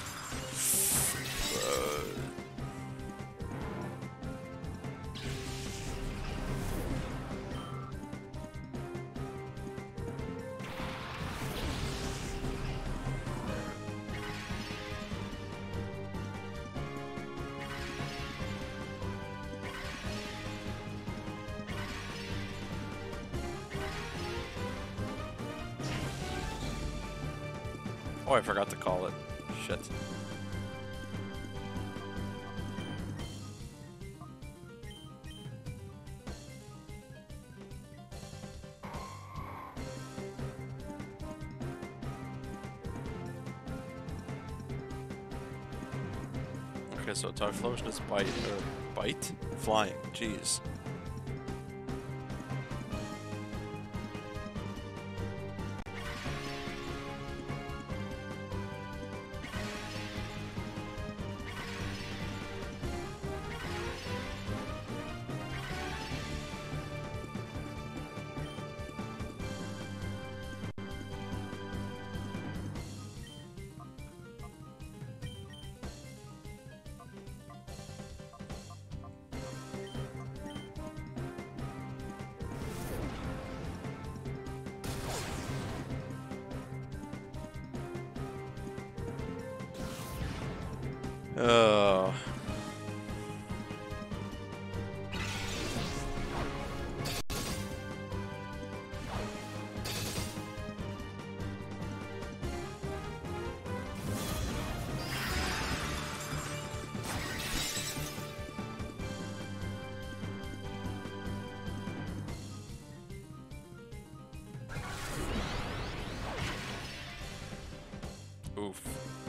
Oh, I forgot to call it. Shit. Okay, so Typhlosion is bite, or bite? Flying, jeez. Oh. Oof.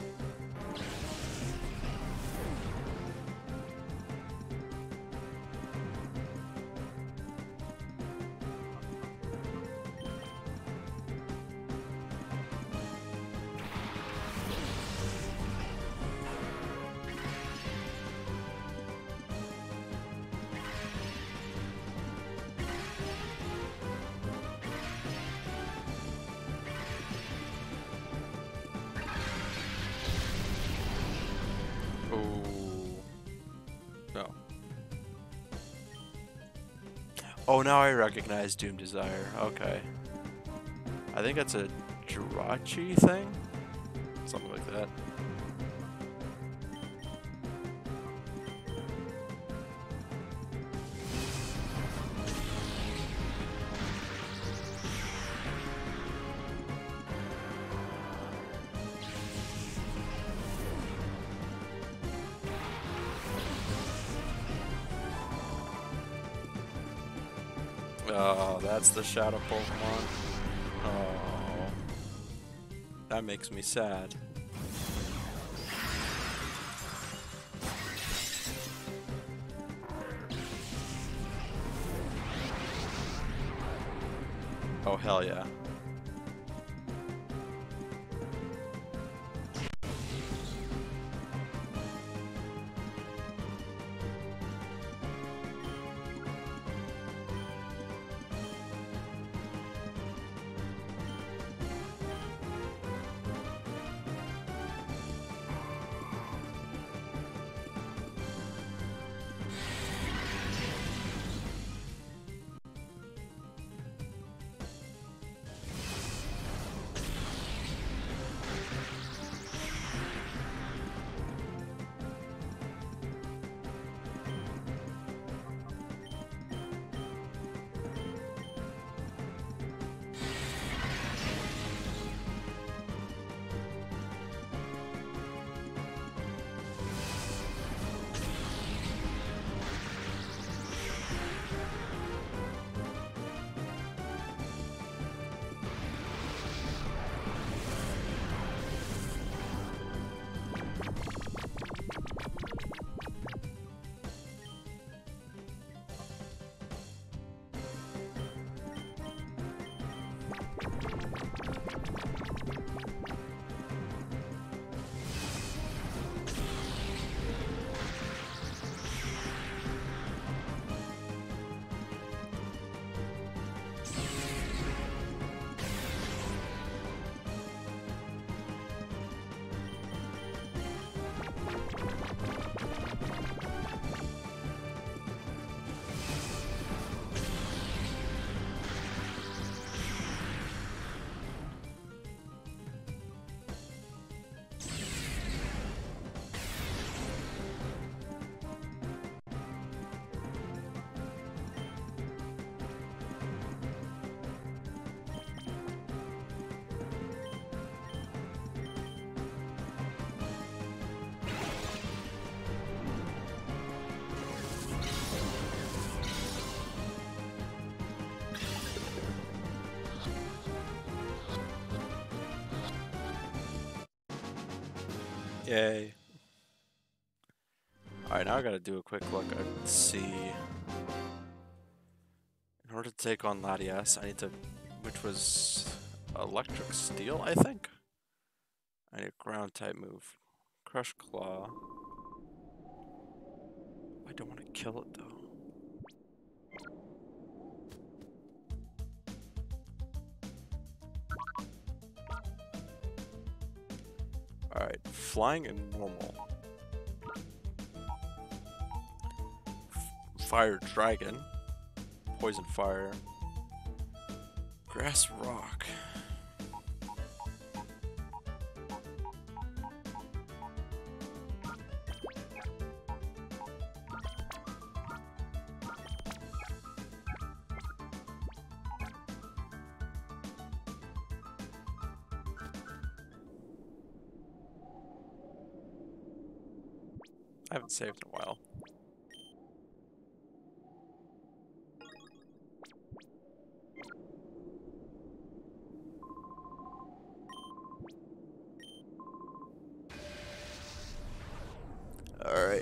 No. Oh, now I recognize Doom Desire. Okay. I think that's a Jirachi thing? Something like that. Oh, that's the Shadow Pokemon. Oh. That makes me sad. Oh, hell yeah. Yay. Alright, now I gotta do a quick look and see. In order to take on Latias, I need to. Which was Electric Steel, I think? I need a ground type move. Crush Claw. I don't want to kill it though. Alright, flying and normal. Fire Dragon. Poison Fire. Grass Rock. I haven't saved in a while. Alright.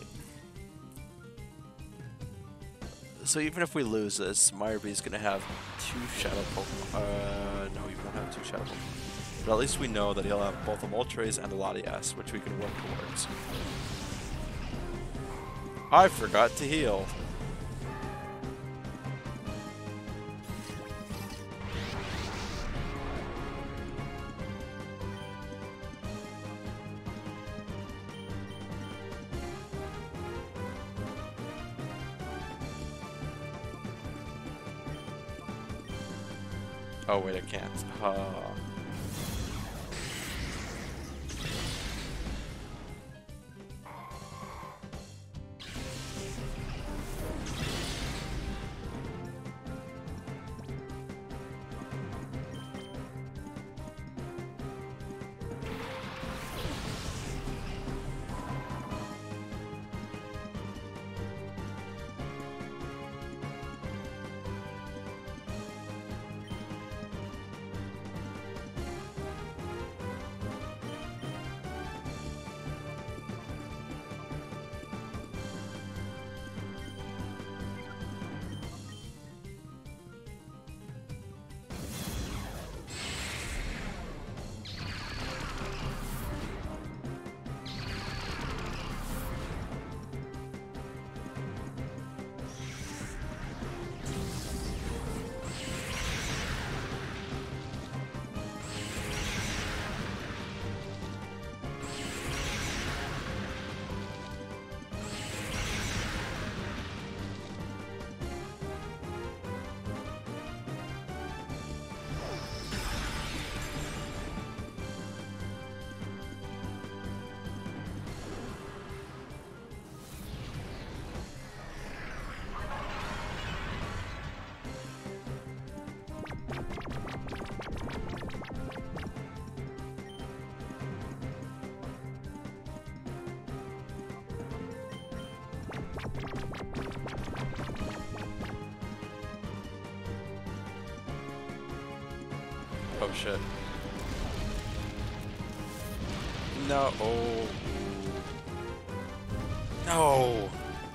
So even if we lose this, Mirebee's gonna have 2 Shadow Pokemon. No, he won't have 2 Shadow Pokemon. But at least we know that he'll have both a Moltres and a Latias, which we can work towards. I forgot to heal. Oh wait, I can't. Oh shit. No. Oh. No.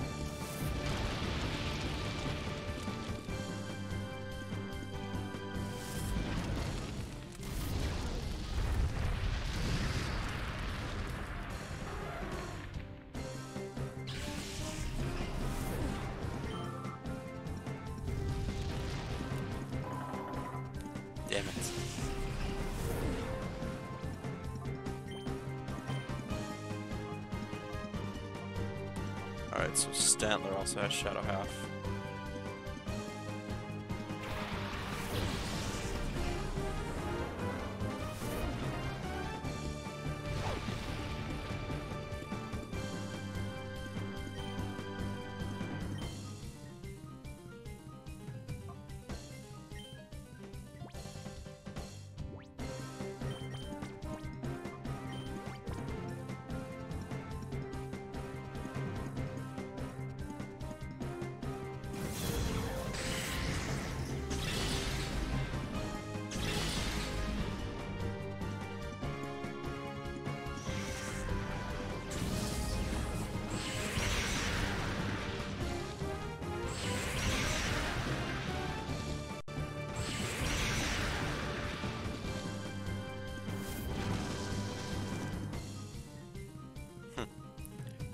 Damn it. Alright, so Stantler also has Shadow Half.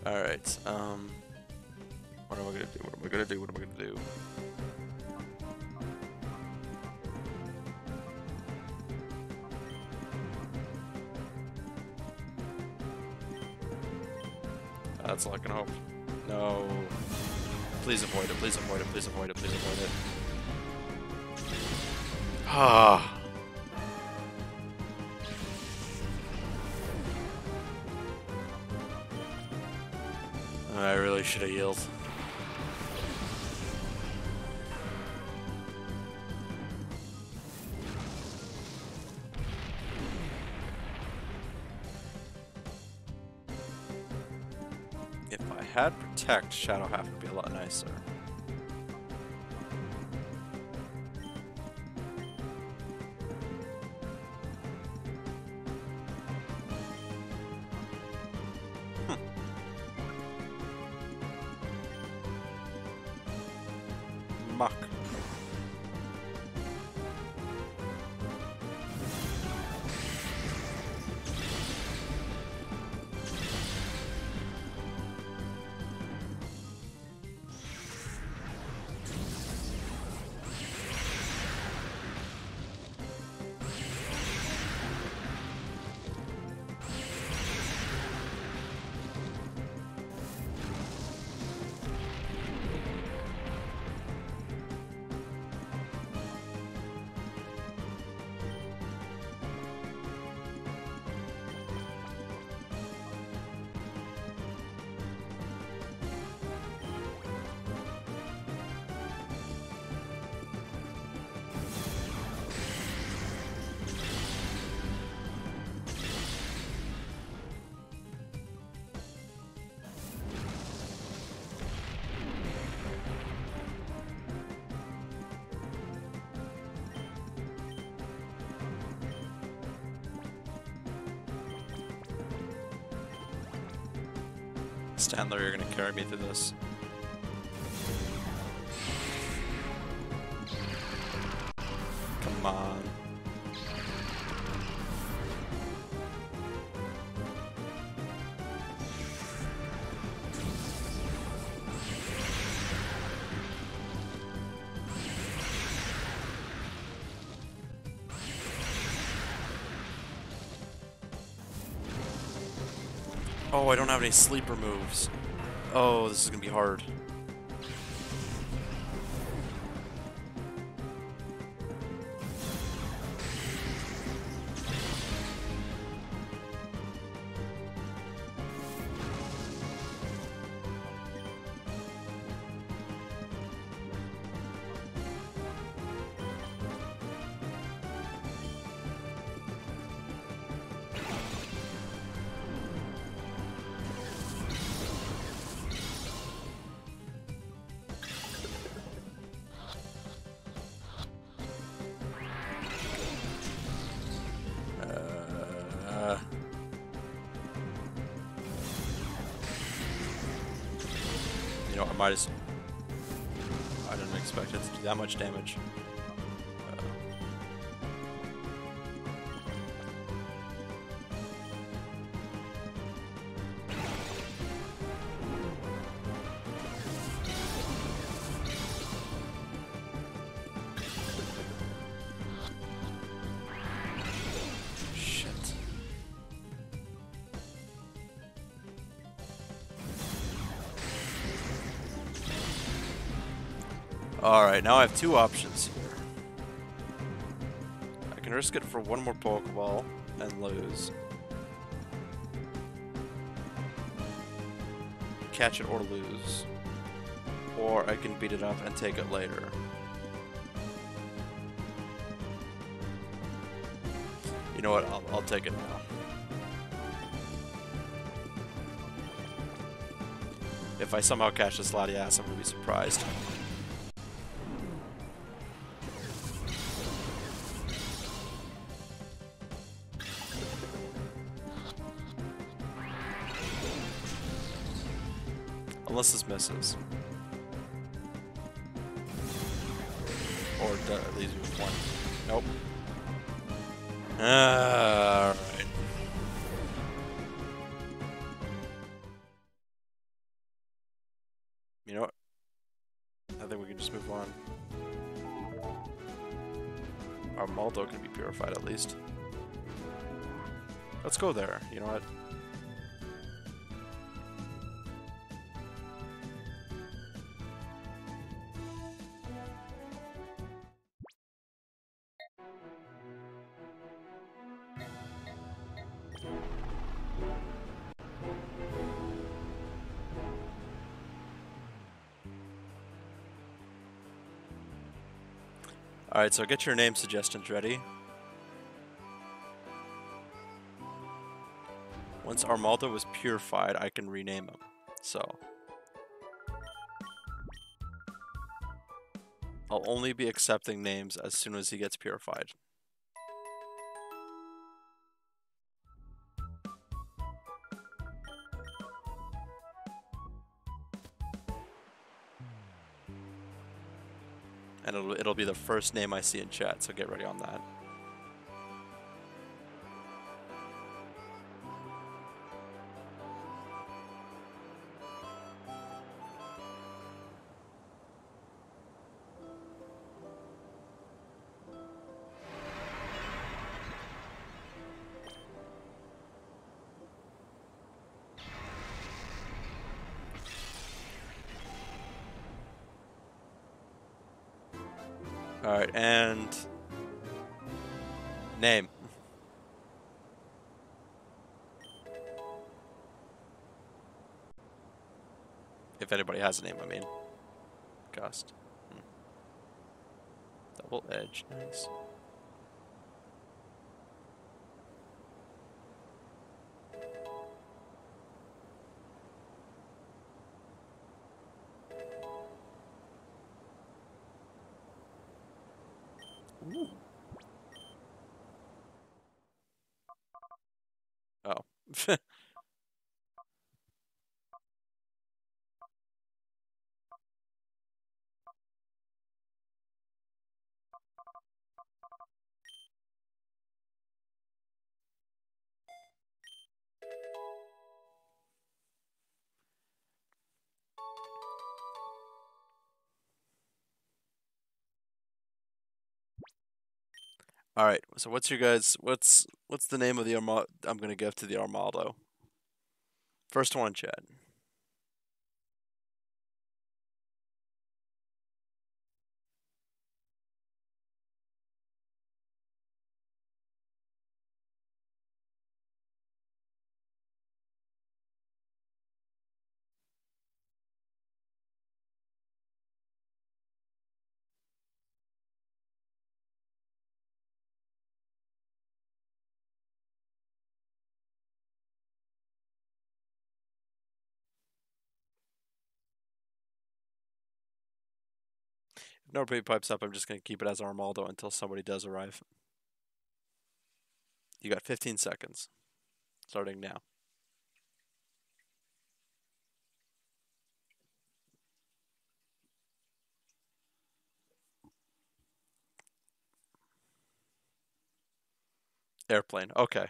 Alright, what am I gonna do? What am I gonna do? What am I gonna do? That's all I can hope. No. Please avoid it, please avoid it, please avoid it, please avoid it. Ah. I really should have healed. If I had Protect, Shadow Half would be a lot nicer. Muck. Stanley, you're gonna carry me through this. Come on. Oh, I don't have any sleeper moves. Oh, this is gonna be hard. You know, I didn't expect it to do that much damage. Alright, now I have two options here. I can risk it for one more Pokeball and lose. Catch it or lose. Or I can beat it up and take it later. You know what, I'll take it now. If I somehow catch this Latias, I'm gonna be surprised. Unless this misses. Or leaves me with one. Nope. Alright. You know what? I think we can just move on. Armaldo can be purified at least. Let's go there. You know what? Alright, so get your name suggestions ready. Once Armaldo is purified, I can rename him. So I'll only be accepting names as soon as he gets purified. And it'll be the first name I see in chat, so get ready on that. Alright, and name. If anybody has a name, I mean. Gust. Double edge, nice. Ooh. Oh. Alright, so what's the name of the I'm gonna give to the Armaldo? First one, Chad. If nobody pipes up, I'm just gonna keep it as Armaldo until somebody does arrive. You got 15 seconds. Starting now. Airplane. Okay.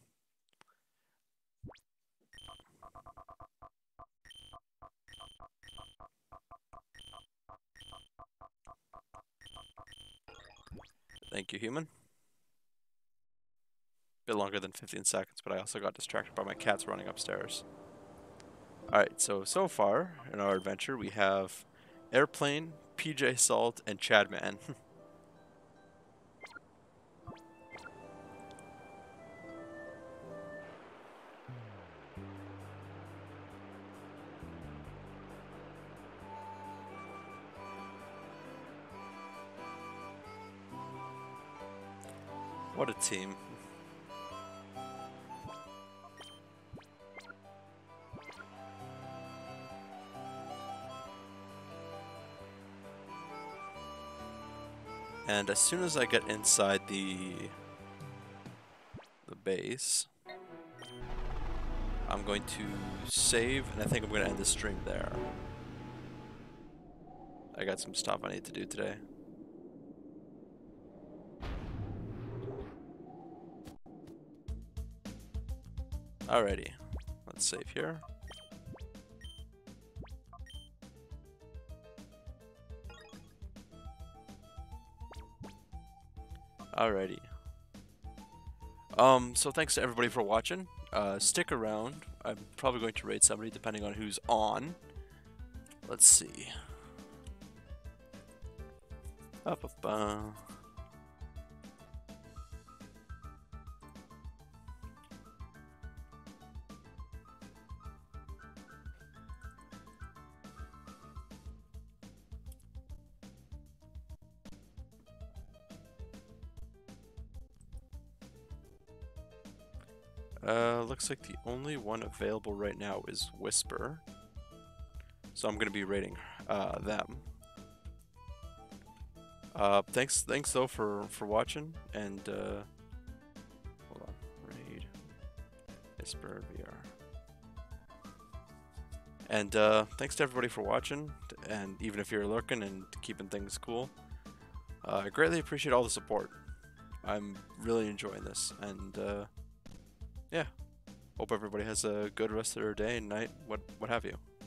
Thank you, human. Bit longer than 15 seconds, but I also got distracted by my cats running upstairs. Alright, so far in our adventure, we have Airplane, PJ Salt, and Chadman. What a team. And as soon as I get inside the base, I'm going to save, and I think I'm going to end the stream there. I got some stuff I need to do today. Alrighty, let's save here. Alrighty. So thanks to everybody for watching. Stick around. I'm probably going to raid somebody depending on who's on. Let's see. Up, up, Looks like the only one available right now is Whisper. So I'm gonna be raiding them. Thanks though for watching, and hold on, raid Whisper VR. And thanks to everybody for watching, and even if you're lurking and keeping things cool, I greatly appreciate all the support. I'm really enjoying this, and yeah, hope everybody has a good rest of their day, night, what have you.